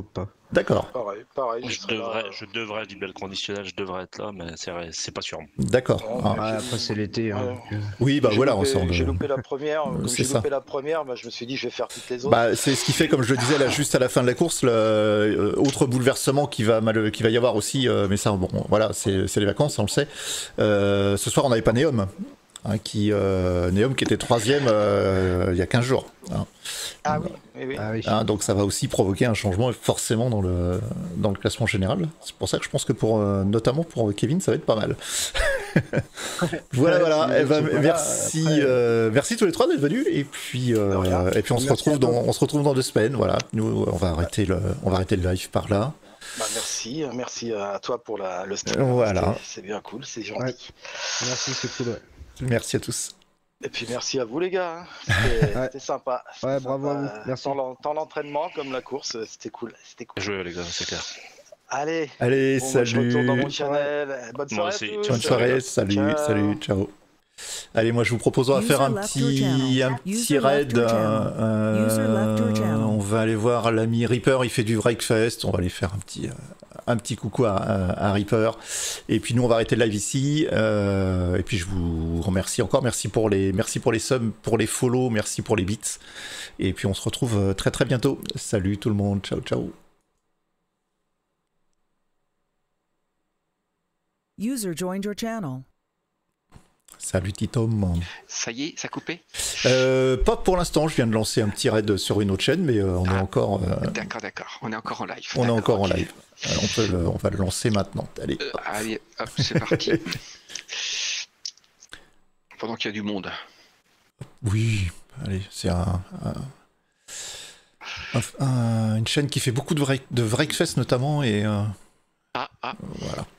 D'accord, Pareil, pareil. Je serai là, devrais, euh, je devrais du bel conditionnel, je devrais être là, mais c'est vrai, c'est pas sûr. d'accord. bon, Ah. mais Ouais, j'ai- après c'est l'été. Hein, Ouais. donc, euh, Oui, bah j'ai voilà, on loupé, sort de... j'ai loupé la première. Comme c'est j'ai ça. loupé la première, bah, je me suis dit, je vais faire toutes les autres. Bah, c'est ce qui fait, comme je le disais là, juste à la fin de la course, le euh, autre bouleversement qui va, mal, qui va y avoir aussi, euh, mais ça, bon, voilà, c'est c'est les vacances, on le sait. Euh, ce soir, on n'avait pas Neom, hein, qui, euh, Neom qui était troisième euh, il y a quinze jours. Hein. Ah oui, oui, oui. Ah oui. Hein, donc ça va aussi provoquer un changement forcément dans le, dans le classement général. C'est pour ça que je pense que pour, euh, notamment pour Kevin, ça va être pas mal. Voilà, Ouais, voilà. c'est- Eh ben, c'est pas merci, là, après. euh, merci tous les trois d'être venus. Et puis, euh, De rien. et puis on se Merci retrouve à toi. dans, on se retrouve dans deux semaines. Voilà. Nous, on va arrêter le, on va arrêter le live par là. Bah, merci, merci à toi pour la, le stream. Voilà. C'était- C'est bien cool, c'est gentil. Ouais. Merci, c'est cool. Ouais, Merci à tous. Et puis merci à vous les gars, hein. C'était Ouais. c'était sympa. C'était Ouais, bravo sympa. à vous. Merci. Tant l'en- tant l'entraînement comme la course, c'était cool, c'était cool. Jouer les gars, c'est clair. Allez, Allez, bon, moi, je salut. retourne dans mon channel. Bonne Moi soirée aussi. à tous. Bonne soirée. Salut, Ciao. salut, ciao. Allez, moi je vous propose, on va User faire un left your petit, channel. un petit User raid. left your channel. euh, User left your channel. on va aller voir l'ami Reaper, il fait du Breakfast. On va aller faire un petit, euh, un petit coucou à, à, à Reaper. Et puis nous, on va arrêter le live ici. Euh, et puis je vous remercie encore. Merci pour les, merci pour les subs, pour les follow, merci pour les bits. Et puis on se retrouve très très bientôt. Salut tout le monde. Ciao, ciao. User joined your channel. Salut Titom. Ça y est, ça a coupé. Euh, pas pour l'instant, je viens de lancer un petit raid sur une autre chaîne, mais euh, on est Ah. encore, euh, D'accord, d'accord. On est encore en live. on est D'accord, encore en ok. live. Euh, on, peut le- on va le lancer maintenant. Allez. Euh, allez, hop, c'est parti. Pendant qu'il y a du monde. Oui, allez, c'est un, un- un- un- une chaîne qui fait beaucoup de, break, de breakfast notamment, et euh, Ah, ah, voilà.